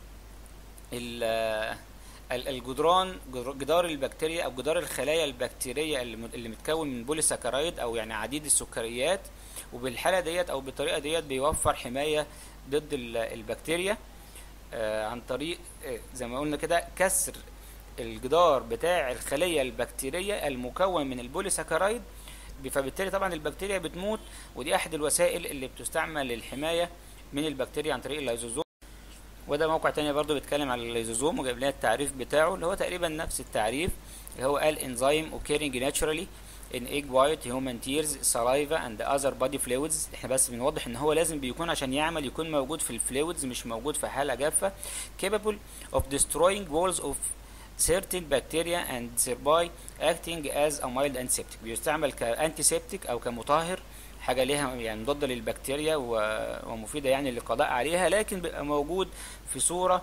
الجدران، جدار البكتيريا او جدار الخلايا البكتيريه اللي متكون من بوليساكرايد او يعني عديد السكريات، وبالحاله ديت او بالطريقه ديت بيوفر حمايه ضد البكتيريا عن طريق زي ما قلنا كده كسر الجدار بتاع الخليه البكتيريه المكون من البوليساكرايد، فبالتالي طبعا البكتيريا بتموت. ودي احد الوسائل اللي بتستعمل للحمايه من البكتيريا عن طريق اللايزوزوم. وده موقع تاني برضو بيتكلم على اللايزوزوم وجايب لنا التعريف بتاعه اللي هو تقريبا نفس التعريف، اللي هو قال enzyme occurring naturally in egg white, human tears, saliva and other body fluids. احنا بس بنوضح ان هو لازم بيكون عشان يعمل يكون موجود في الفلويدز، مش موجود في حالة جافة. capable of destroying walls of certain bacteria and thereby acting as a mild antiseptic. بيستعمل كانتيسeptic او كمطهر، حاجة ليها يعني مضادة للبكتيريا ومفيدة يعني للقضاء عليها، لكن بيبقى موجود في صورة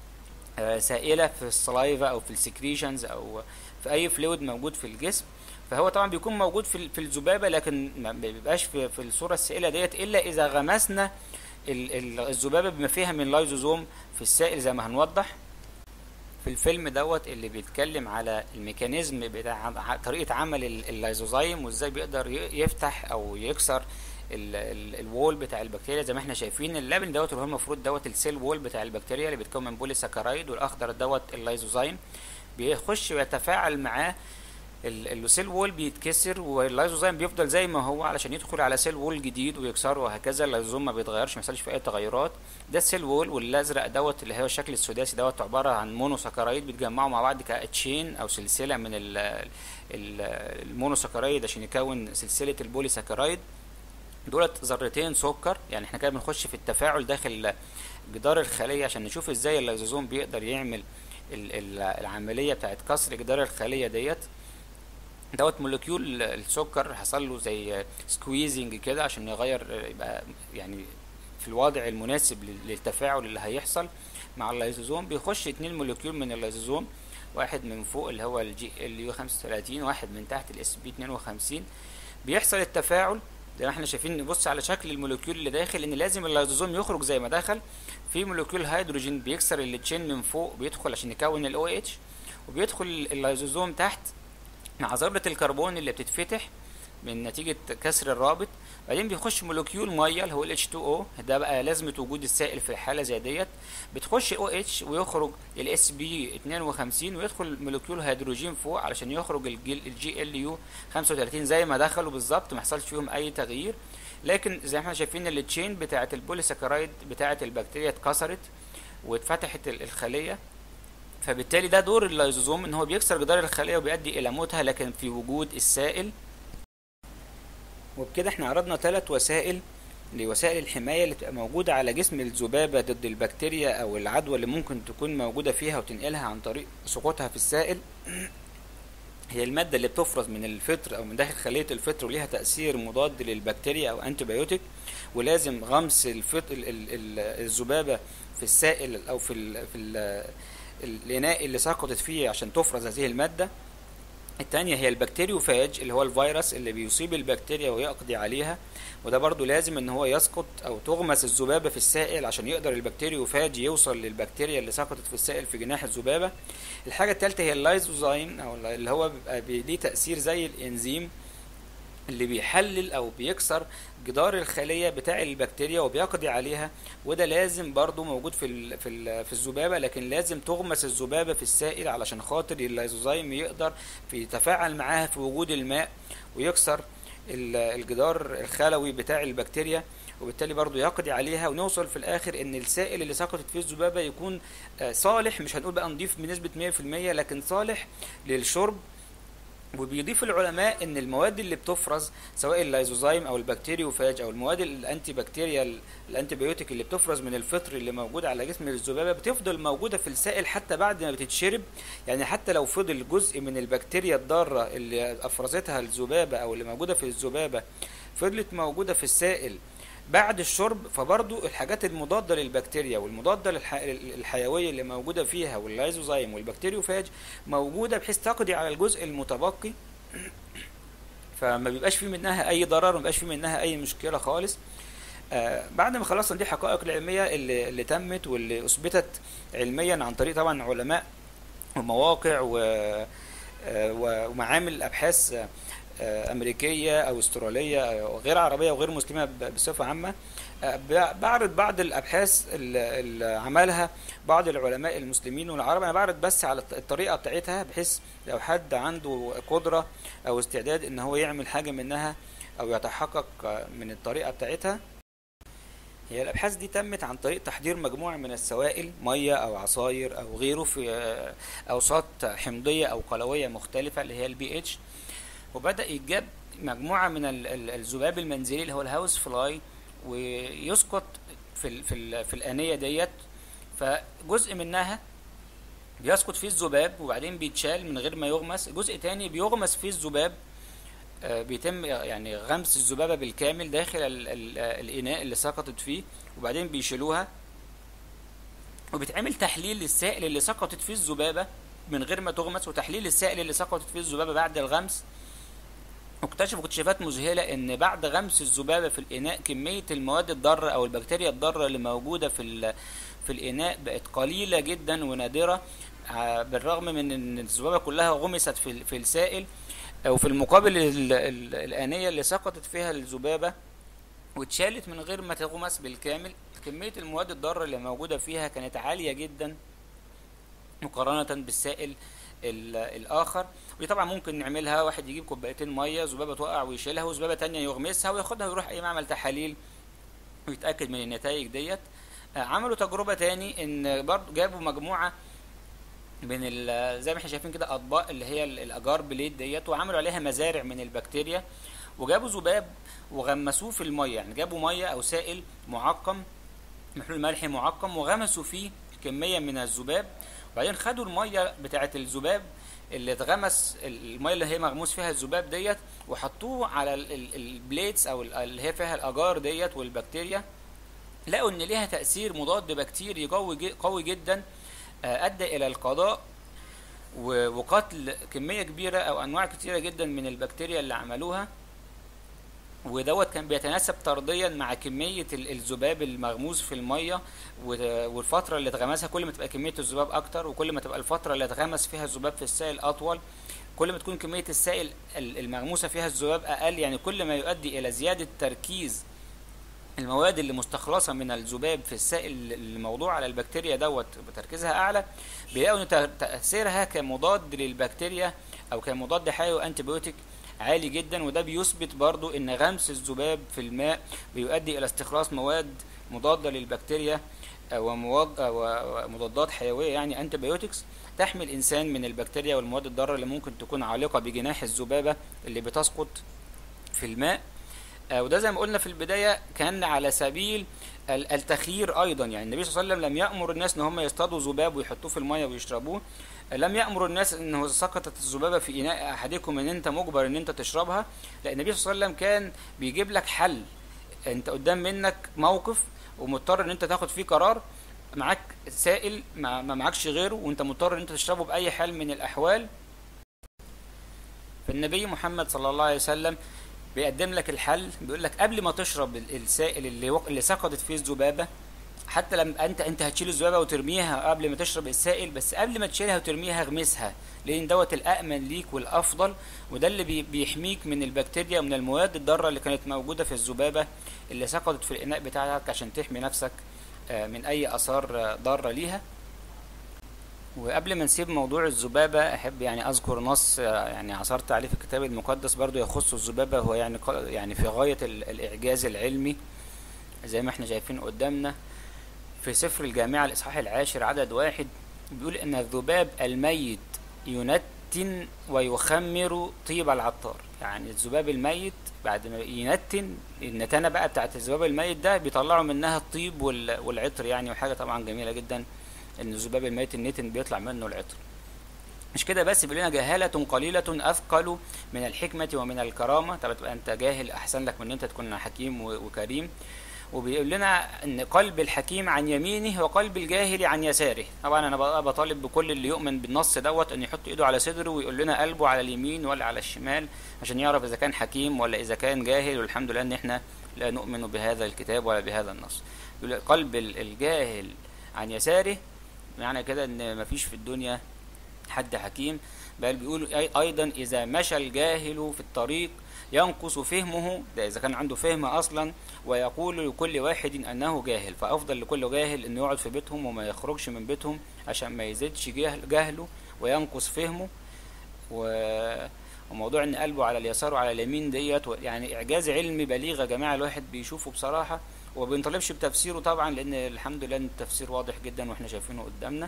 سائلة في السلايفا او في السكريشنز او في اي فلويد موجود في الجسم. فهو طبعا بيكون موجود في الذبابة، لكن ما بيبقاش في الصورة السائلة ديت الا اذا غمسنا الذبابة بما فيها من لايزوزوم في السائل زي ما هنوضح في الفيلم دوت اللي بيتكلم على الميكانيزم بتاع طريقة عمل اللايزوزايم وازاي بيقدر يفتح او يكسر الوول بتاع البكتيريا. زي ما احنا شايفين اللبن دوت اللي هو المفروض دوت السيل وول بتاع البكتيريا اللي بيتكون من بولي ساكرايد، والاخضر دوت اللايزوزايم بيخش ويتفاعل معاه. السيل وول بيتكسر واللايزوزايم بيفضل زي ما هو علشان يدخل على سيل وول جديد ويكسره، وهكذا. اللايزوزوم ما بيتغيرش، ما يحصلش فيه اي تغيرات. ده السيل وول. والازرق دوت اللي هو الشكل السداسي دوت عباره عن مونوساكرايد بيتجمعوا مع بعض كتشين او سلسله من المونوساكرايد عشان يكون سلسله البوليساكرايد. دولت ذرتين سكر. يعني احنا كده بنخش في التفاعل داخل جدار الخليه عشان نشوف ازاي اللايزوزوم بيقدر يعمل العمليه بتاعت كسر جدار الخليه ديت. دوت مولكيول السكر حصل له زي سكويزنج كده عشان يغير، يبقى يعني في الوضع المناسب للتفاعل اللي هيحصل مع اللايزوزوم. بيخش 2 مولكيول من اللايزوزوم، واحد من فوق اللي هو الجي ال يو 35، واحد من تحت الاس بي 52. بيحصل التفاعل زي ما احنا شايفين. نبص على شكل المولكيول اللي داخل، ان لازم اللايزوزوم يخرج زي ما دخل. في مولكيول هيدروجين بيكسر التشين من فوق بيدخل عشان يكون الاو اتش، وبيدخل اللايزوزوم تحت مع ذرة الكربون اللي بتتفتح من نتيجة كسر الرابط. بعدين بيخش مولكيول ميه اللي هو ال H2O. ده بقى لازمة وجود السائل في الحالة زي ديت. بتخش OH ويخرج ال SB 52 ويدخل مولكيول هيدروجين فوق علشان يخرج ال GLU 35 زي ما دخلوا بالظبط، ما حصلش فيهم أي تغيير. لكن زي ما احنا شايفين التشين بتاعة البوليساكرايد بتاعة البكتيريا اتكسرت واتفتحت الخلية. فبالتالي ده دور اللايزوزوم، ان هو بيكسر جدار الخلية وبيؤدي الى موتها لكن في وجود السائل. وبكده احنا عرضنا 3 وسائل لوسائل الحماية اللي بتبقى موجودة على جسم الذبابة ضد البكتيريا او العدوى اللي ممكن تكون موجودة فيها وتنقلها عن طريق سقوطها في السائل. هي المادة اللي بتفرز من الفطر او من داخل خلية الفطر وليها تأثير مضاد للبكتيريا او انتيبيوتيك، ولازم غمس الذبابة في السائل او في الإناء اللي سقطت فيه عشان تفرز هذه المادة. الثانية هي البكتيريوفاج اللي هو الفيروس اللي بيصيب البكتيريا ويقضي عليها، وده برضو لازم ان هو يسقط او تغمس الذبابة في السائل عشان يقدر البكتيريوفاج يوصل للبكتيريا اللي سقطت في السائل في جناح الذبابة. الحاجة الثالثة هي اللايزوزايم او اللي هو بيبقى ليه تأثير زي الانزيم اللي بيحلل او بيكسر جدار الخلية بتاع البكتيريا وبيقضي عليها، وده لازم برضو موجود في الذبابة. لكن لازم تغمس الذبابة في السائل علشان خاطر اللايزوزايم يقدر يتفاعل معاها في وجود الماء ويكسر الجدار الخلوي بتاع البكتيريا وبالتالي برضو يقضي عليها. ونوصل في الاخر ان السائل اللي سقطت فيه الذبابة يكون صالح، مش هنقول بقى نضيف بنسبة 100%، لكن صالح للشرب وبيضيف العلماء ان المواد اللي بتفرز سواء اللايزوزايم او البكتيريوفاج او المواد الانتي بكتيريال الانتيبيوتيك اللي بتفرز من الفطر اللي موجود على جسم الذبابه بتفضل موجوده في السائل حتى بعد ما بتتشرب. يعني حتى لو فضل جزء من البكتيريا الضاره اللي افرزتها الذبابه او اللي موجوده في الذبابه فضلت موجوده في السائل بعد الشرب، فبرضو الحاجات المضادة للبكتيريا والمضادة الحيوية اللي موجودة فيها واللايزوزايم والبكتيريوفاج موجودة بحيث تقضي على الجزء المتبقي، فما بيبقاش فيه منها اي ضرر، ما بيبقاش فيه منها اي مشكلة خالص. بعد ما خلصنا دي حقائق العلمية اللي تمت واللي اثبتت علميا عن طريق طبعا علماء ومواقع ومعامل ابحاث امريكيه او استراليه غير عربيه وغير مسلمه بصفه عامه. بعرض بعض الابحاث اللي عملها بعض العلماء المسلمين والعرب. انا بعرض بس على الطريقه بتاعتها بحيث لو حد عنده قدره او استعداد ان هو يعمل حاجه منها او يتحقق من الطريقه بتاعتها. هي الابحاث دي تمت عن طريق تحضير مجموعه من السوائل، ميه او عصاير او غيره، في اوساط حمضيه او قلويه مختلفه اللي هي البي اتش، وبدأ يتجاب مجموعة من الذباب المنزلي اللي هو الهاوس فلاي ويسقط في الآنية ديت. فجزء منها بيسقط فيه الذباب وبعدين بيتشال من غير ما يغمس، جزء تاني بيغمس فيه الذباب، بيتم يعني غمس الذبابة بالكامل داخل الإناء اللي سقطت فيه وبعدين بيشيلوها، وبيتعمل تحليل للسائل اللي سقطت فيه الذبابة من غير ما تغمس وتحليل السائل اللي سقطت فيه الذبابة بعد الغمس. واكتشفوا اكتشافات مذهلة ان بعد غمس الذبابة في الاناء كمية المواد الضارة او البكتيريا الضارة اللي موجودة في الاناء بقت قليلة جدا ونادرة، بالرغم من ان الذبابة كلها غمست في السائل. وفي المقابل الآنية اللي سقطت فيها الذبابة واتشالت من غير ما تغمس بالكامل كمية المواد الضارة اللي موجودة فيها كانت عالية جدا مقارنة بالسائل الاخر. ودي طبعا ممكن نعملها، واحد يجيب كوبايتين ميه، ذبابه تقع ويشيلها وذبابه تانية يغمسها وياخدها ويروح اي معمل تحاليل ويتاكد من النتائج ديت. عملوا تجربه تاني ان برضو جابوا مجموعه من زي ما احنا شايفين كده اطباق اللي هي الاجار بليد ديت، وعملوا عليها مزارع من البكتيريا وجابوا ذباب وغمسوه في الميه. يعني جابوا ميه او سائل معقم، محلول ملحي معقم، وغمسوا فيه كميه من الذباب، وبعدين خدوا الميه بتاعه الذباب اللي اتغمس، الميه اللي هي مغموس فيها الذباب ديت، وحطوه على البليتس او اللي هي فيها الاجار ديت والبكتيريا، لقوا ان ليها تاثير مضاد بكتيري قوي جدا، ادى الى القضاء وقتل كميه كبيره او انواع كتيره جدا من البكتيريا اللي عملوها. ودوت كان بيتناسب طرديا مع كمية الذباب المغموس في المية والفترة اللي اتغمسها. كل ما تبقى كمية الذباب اكتر وكل ما تبقى الفترة اللي اتغمس فيها الذباب في السائل اطول، كل ما تكون كمية السائل المغموسة فيها الذباب اقل. يعني كل ما يؤدي الى زيادة تركيز المواد اللي مستخلصة من الذباب في السائل الموضوع على البكتيريا دوت بتركيزها اعلى، بيلاقوا ان تأثيرها كمضاد للبكتيريا او كمضاد حيوي انتيبيوتيك عالي جدا. وده بيثبت برضو ان غمس الذباب في الماء بيؤدي الى استخلاص مواد مضادة للبكتيريا ومضادات حيوية يعني انتيبيوتكس تحمي الانسان من البكتيريا والمواد الضارة اللي ممكن تكون عالقة بجناح الذبابة اللي بتسقط في الماء. وده زي ما قلنا في البداية كان على سبيل التخيير ايضا. يعني النبي صلى الله عليه وسلم لم يأمر الناس ان هم يصطادوا ذباب ويحطوه في المية ويشربوه، لم يأمر الناس انه سقطت الذبابة في اناء احدكم ان انت مجبر ان انت تشربها. لا، النبي صلى الله عليه وسلم كان بيجيب لك حل، انت قدام منك موقف ومضطر ان انت تاخد فيه قرار، معاك سائل ما معكش غيره وانت مضطر ان انت تشربه باي حال من الاحوال، فالنبي محمد صلى الله عليه وسلم بيقدم لك الحل. بيقول لك قبل ما تشرب السائل اللي سقطت فيه الذبابة، حتى لما انت هتشيل الذبابه وترميها قبل ما تشرب السائل، بس قبل ما تشيلها وترميها اغمسها، لان دوت الامن ليك والافضل، وده اللي بيحميك من البكتيريا ومن المواد الضاره اللي كانت موجوده في الذبابه اللي سقطت في الاناء بتاعك، عشان تحمي نفسك من اي اثار ضاره ليها. وقبل ما نسيب موضوع الذبابه، احب يعني اذكر نص يعني عثرت عليه في الكتاب المقدس برضو يخص الذبابه، هو يعني في غايه الاعجاز العلمي زي ما احنا شايفين قدامنا في سفر الجامعة الإصحاح 10 عدد 1، بيقول إن الذباب الميت ينتن ينتن ويخمر طيب العطار. يعني الذباب الميت بعد ما ينتن، النتانة بقى بتاعت الذباب الميت ده بيطلعوا منها الطيب والعطر يعني، وحاجة طبعا جميلة جدا ان الذباب الميت النتن بيطلع منه العطر. مش كده بس، بيقول لنا جهالة قليلة أثقل من الحكمة ومن الكرامة. طب تبقى أنت جاهل أحسن لك من أن أنت تكون حكيم وكريم. وبيقول لنا أن قلب الحكيم عن يمينه وقلب الجاهل عن يساره. طبعا أنا بطالب بكل اللي يؤمن بالنص دوت أن يحط إيده على صدره ويقول لنا قلبه على اليمين ولا على الشمال، عشان يعرف إذا كان حكيم ولا إذا كان جاهل. والحمد لله أن إحنا لا نؤمن بهذا الكتاب ولا بهذا النص. يقول قلب الجاهل عن يساره، معنى كده أن مفيش في الدنيا حد حكيم. بل بيقول ايضا اذا مشى الجاهل في الطريق ينقص فهمه، ده اذا كان عنده فهم اصلا، ويقول لكل واحد انه جاهل. فافضل لكل جاهل انه يقعد في بيتهم وما يخرجش من بيتهم عشان ما يزيدش جهله وينقص فهمه. وموضوع ان قلبه على اليسار وعلى اليمين ديت يعني اعجاز علمي بليغ يا جماعه، الواحد بيشوفه بصراحه وما بينطلبش بتفسيره طبعا، لان الحمد لله التفسير واضح جدا واحنا شايفينه قدامنا.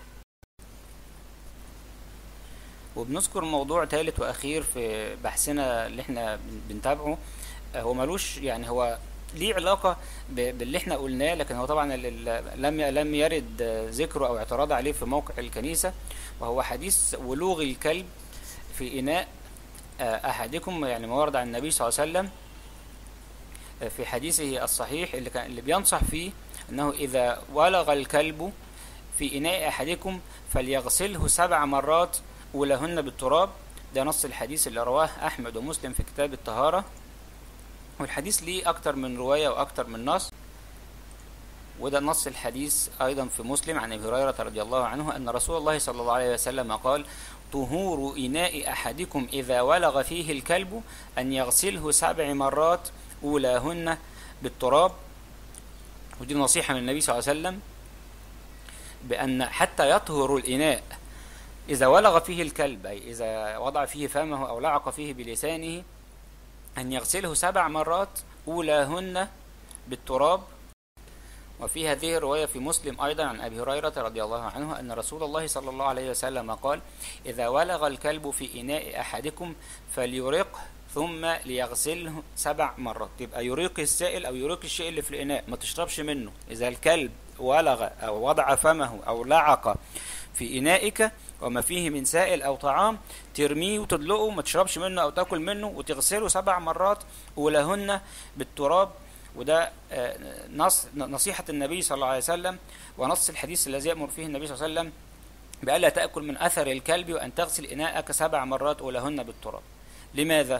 وبنذكر موضوع ثالث واخير في بحثنا اللي احنا بنتابعه. هو ملوش يعني، هو ليه علاقة باللي احنا قلناه، لكن هو طبعا لم يرد ذكره او اعتراض عليه في موقع الكنيسة، وهو حديث ولوغ الكلب في اناء احدكم. يعني ما ورد عن النبي صلى الله عليه وسلم في حديثه الصحيح اللي بينصح فيه انه اذا ولغ الكلب في اناء احدكم فليغسله 7 مرات أولهن بالتراب. ده نص الحديث اللي رواه أحمد ومسلم في كتاب الطهارة، والحديث ليه أكتر من رواية وأكتر من نص. وده نص الحديث أيضا في مسلم عن أبي هريرة رضي الله عنه أن رسول الله صلى الله عليه وسلم قال: طهور إناء أحدكم إذا ولغ فيه الكلب أن يغسله 7 مرات أولهن بالتراب. ودي نصيحة من النبي صلى الله عليه وسلم بأن حتى يطهر الإناء إذا ولغ فيه الكلب، أي إذا وضع فيه فمه أو لعق فيه بلسانه، أن يغسله 7 مرات أولهن بالتراب. وفي هذه الرواية في مسلم أيضا عن أبي هريرة رضي الله عنه أن رسول الله صلى الله عليه وسلم قال: إذا ولغ الكلب في إناء أحدكم فليرقه ثم ليغسله 7 مرات. يبقى يريق السائل أو يريق الشيء اللي في الإناء، ما تشربش منه. إذا الكلب ولغ أو وضع فمه أو لعق في إنائك وما فيه من سائل أو طعام، ترميه وتدلقه، ما تشربش منه أو تأكل منه، وتغسله 7 مرات أولهن بالتراب. وده نصيحة النبي صلى الله عليه وسلم، ونص الحديث الذي يأمر فيه النبي صلى الله عليه وسلم بألا تأكل من أثر الكلب وأن تغسل إناءك 7 مرات أولهن بالتراب. لماذا؟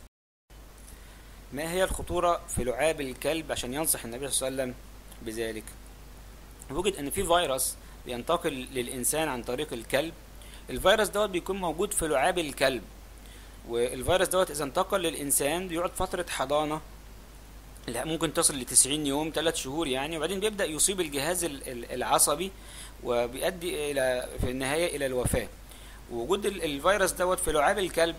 ما هي الخطورة في لعاب الكلب عشان ينصح النبي صلى الله عليه وسلم بذلك؟ وجد أن في فيروس بينتقل للإنسان عن طريق الكلب. الفيروس دوت بيكون موجود في لعاب الكلب، والفيروس دوت إذا انتقل للإنسان بيقعد فترة حضانة ممكن تصل ل90 يوم 3 شهور يعني، وبعدين بيبدأ يصيب الجهاز العصبي وبيؤدي في النهاية إلى الوفاة. ووجود الفيروس دوت في لعاب الكلب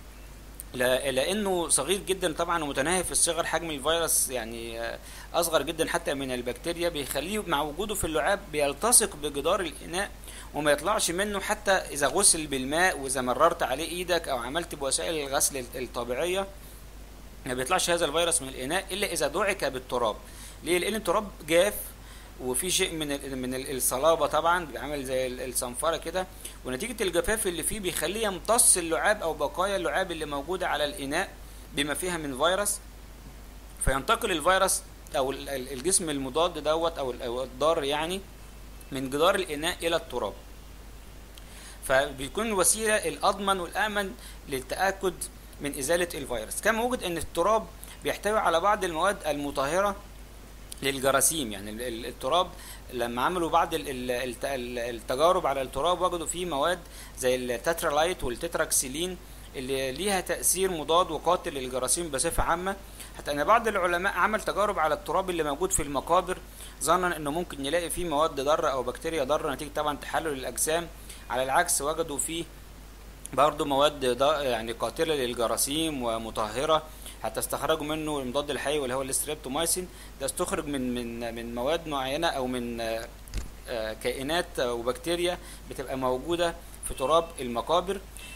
لأنه صغير جدا طبعا ومتناهي في الصغر، حجم الفيروس يعني أصغر جدا حتى من البكتيريا، بيخليه مع وجوده في اللعاب بيلتصق بجدار الإناء وما يطلعش منه حتى إذا غسل بالماء، وإذا مررت عليه إيدك أو عملت بوسائل الغسل الطبيعية ما بيطلعش هذا الفيروس من الإناء إلا إذا دعك بالتراب. ليه؟ لأن التراب جاف وفي شيء من الصلابة طبعا، بيعمل زي الصنفرة كده، ونتيجة الجفاف اللي فيه بيخليه يمتص اللعاب أو بقايا اللعاب اللي موجودة على الإناء بما فيها من فيروس، فينتقل الفيروس أو الجسم المضاد دوت أو الضار يعني من جدار الإناء إلى التراب. فبيكون الوسيلة الأضمن والأمن للتأكد من إزالة الفيروس. كما وجد أن التراب بيحتوي على بعض المواد المطهرة للجراثيم. يعني التراب لما عملوا بعض التجارب على التراب وجدوا فيه مواد زي التترالايت والتتراكسيلين اللي ليها تأثير مضاد وقاتل للجراثيم بصفة عامة، حتى ان بعض العلماء عمل تجارب على التراب اللي موجود في المقابر ظنا انه ممكن يلاقي فيه مواد ضارة او بكتيريا ضارة نتيجة طبعا تحلل الاجسام. على العكس وجدوا فيه برضو مواد يعني قاتلة للجراثيم ومطهرة، حتى استخرجوا منه المضاد الحيوي اللي هو الستريبتومايسين. ده استخرج من مواد معينة او من كائنات وبكتيريا بتبقى موجودة في تراب المقابر.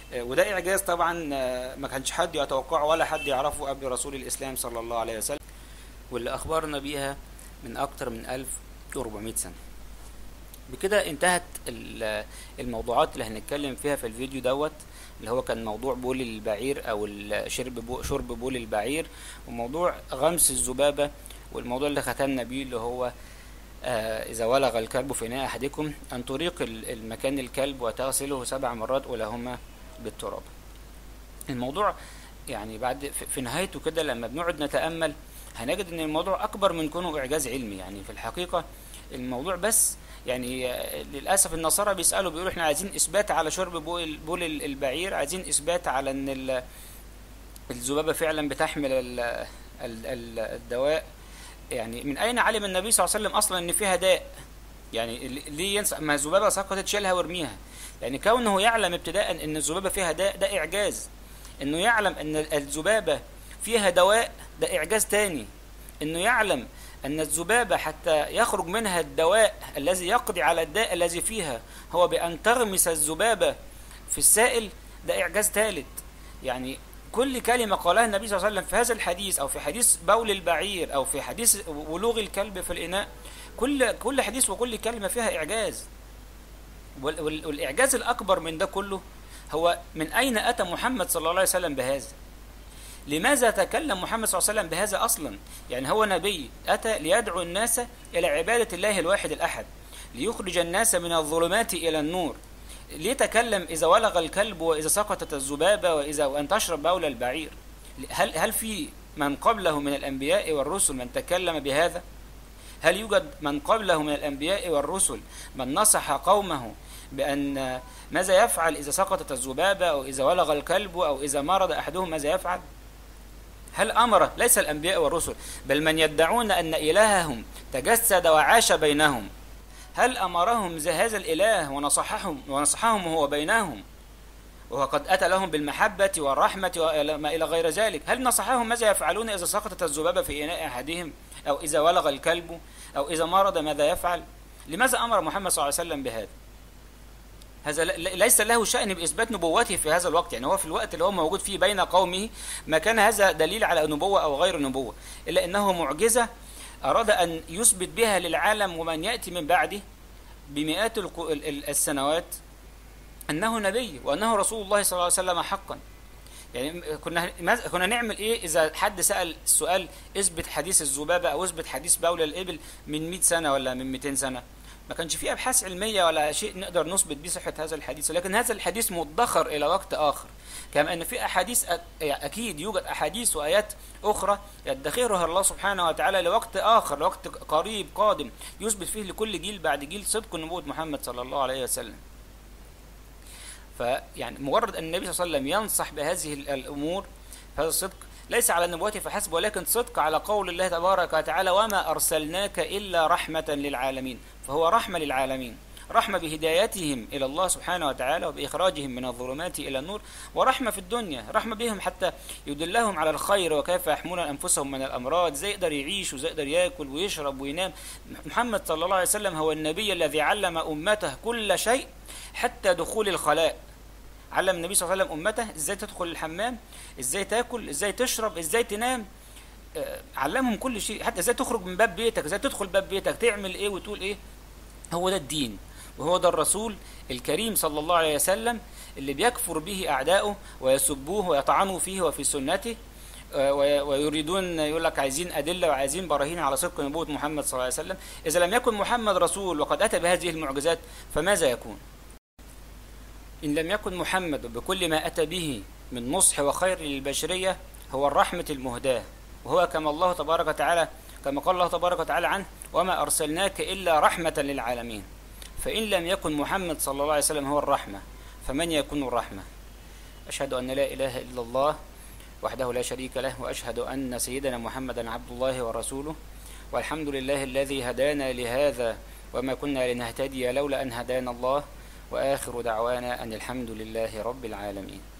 وده إعجاز طبعا ما كانش حد يتوقعه ولا حد يعرفه قبل رسول الإسلام صلى الله عليه وسلم، واللي أخبرنا بيها من أكتر من 1400 سنة. بكده انتهت الموضوعات اللي هنتكلم فيها في الفيديو دوت، اللي هو كان موضوع بول البعير أو شرب بول البعير، وموضوع غمس الذبابة، والموضوع اللي ختمنا بيه اللي هو إذا ولغ الكلب في إناء أحدكم أن تريق المكان الكلب وتغسله 7 مرات أولاهما بالتراب. الموضوع يعني بعد في نهايته كده لما بنقعد نتأمل هنجد ان الموضوع اكبر من كونه اعجاز علمي. يعني في الحقيقة الموضوع بس يعني للأسف النصارى بيقولوا احنا عايزين اثبات على شرب بول البعير، عايزين اثبات على ان الذبابة فعلا بتحمل الدواء. يعني من اين علم النبي صلى الله عليه وسلم اصلا ان فيها داء؟ يعني ليه ينسى ما الذبابة سقطت شيلها وارميها؟ يعني كونه يعلم ابتداء ان الذبابة فيها داء ده اعجاز. انه يعلم ان الذبابة فيها دواء ده اعجاز تاني. انه يعلم ان الذبابة حتى يخرج منها الدواء الذي يقضي على الداء الذي فيها هو بان تغمس الذبابة في السائل ده اعجاز ثالث. يعني كل كلمة قالها النبي صلى الله عليه وسلم في هذا الحديث او في حديث بول البعير او في حديث ولوغ الكلب في الاناء، كل حديث وكل كلمة فيها اعجاز. والاعجاز الاكبر من ده كله هو من اين اتى محمد صلى الله عليه وسلم بهذا؟ لماذا تكلم محمد صلى الله عليه وسلم بهذا أصلا؟ يعني هو نبي أتى ليدعو الناس إلى عبادة الله الواحد الأحد، ليخرج الناس من الظلمات إلى النور. ليه تكلم إذا ولغ الكلب وإذا سقطت الذبابة وأن تشرب بول البعير؟ هل في من قبله من الأنبياء والرسل من تكلم بهذا؟ هل يوجد من قبله من الأنبياء والرسل من نصح قومه بأن ماذا يفعل إذا سقطت الذبابة أو إذا ولغ الكلب أو إذا مرض أحدهم ماذا يفعل؟ هل أمر ليس الأنبياء والرسل بل من يدعون أن إلههم تجسد وعاش بينهم، هل أمرهم هذا الإله ونصحهم وهو بينهم وقد أتى لهم بالمحبة والرحمة وما إلى غير ذلك؟ هل نصحهم ماذا يفعلون إذا سقطت الذبابة في إناء أحدهم أو إذا ولغ الكلب أو إذا مرض ماذا يفعل؟ لماذا أمر محمد صلى الله عليه وسلم بهذا؟ هذا ليس له شأن بإثبات نبوته في هذا الوقت. يعني هو في الوقت اللي هو موجود فيه بين قومه ما كان هذا دليل على نبوة أو غير نبوة، إلا أنه معجزة أراد أن يثبت بها للعالم ومن يأتي من بعده بمئات السنوات أنه نبي وأنه رسول الله صلى الله عليه وسلم حقا. يعني كنا نعمل إيه إذا حد سأل السؤال اثبت حديث الذبابة أو اثبت حديث بول الإبل من 100 سنة ولا من 200 سنة؟ ما كانش فيه أبحاث علمية ولا شيء نقدر نثبت به صحة هذا الحديث، ولكن هذا الحديث مدخر إلى وقت آخر. كما أن في أحاديث أكيد يوجد أحاديث وآيات أخرى يدخرها الله سبحانه وتعالى لوقت آخر، لوقت قريب قادم يثبت فيه لكل جيل بعد جيل صدق نبوة محمد صلى الله عليه وسلم. فيعني مجرد أن النبي صلى الله عليه وسلم ينصح بهذه الأمور هذا الصدق ليس على نبوته فحسب، ولكن صدق على قول الله تبارك وتعالى وما أرسلناك إلا رحمة للعالمين. فهو رحمة للعالمين، رحمة بهدايتهم إلى الله سبحانه وتعالى وبإخراجهم من الظلمات إلى النور، ورحمة في الدنيا، رحمة بهم حتى يدلهم على الخير وكيف يحمون أنفسهم من الأمراض، زي يقدر يعيش وزي يقدر يأكل ويشرب وينام. محمد صلى الله عليه وسلم هو النبي الذي علم أمته كل شيء حتى دخول الخلاء. علم النبي صلى الله عليه وسلم أمته ازاي تدخل الحمام، ازاي تاكل، ازاي تشرب، ازاي تنام، علمهم كل شيء، حتى ازاي تخرج من باب بيتك، ازاي تدخل باب بيتك، تعمل ايه وتقول ايه. هو ده الدين وهو ده الرسول الكريم صلى الله عليه وسلم اللي بيكفر به أعداؤه ويسبوه ويطعنوا فيه وفي سنته ويريدون يقول لك عايزين أدلة وعايزين براهين على صدق نبوة محمد صلى الله عليه وسلم. إذا لم يكن محمد رسول وقد أتى بهذه المعجزات فماذا يكون؟ إن لم يكن محمد بكل ما أتى به من نصح وخير للبشرية هو الرحمة المهداة، وهو كما قال الله تبارك وتعالى عنه وما أرسلناك إلا رحمة للعالمين. فإن لم يكن محمد صلى الله عليه وسلم هو الرحمة فمن يكون الرحمة؟ أشهد أن لا إله إلا الله وحده لا شريك له، وأشهد أن سيدنا محمدا عبد الله ورسوله، والحمد لله الذي هدانا لهذا وما كنا لنهتدي لولا أن هدانا الله، وآخر دعوانا أن الحمد لله رب العالمين.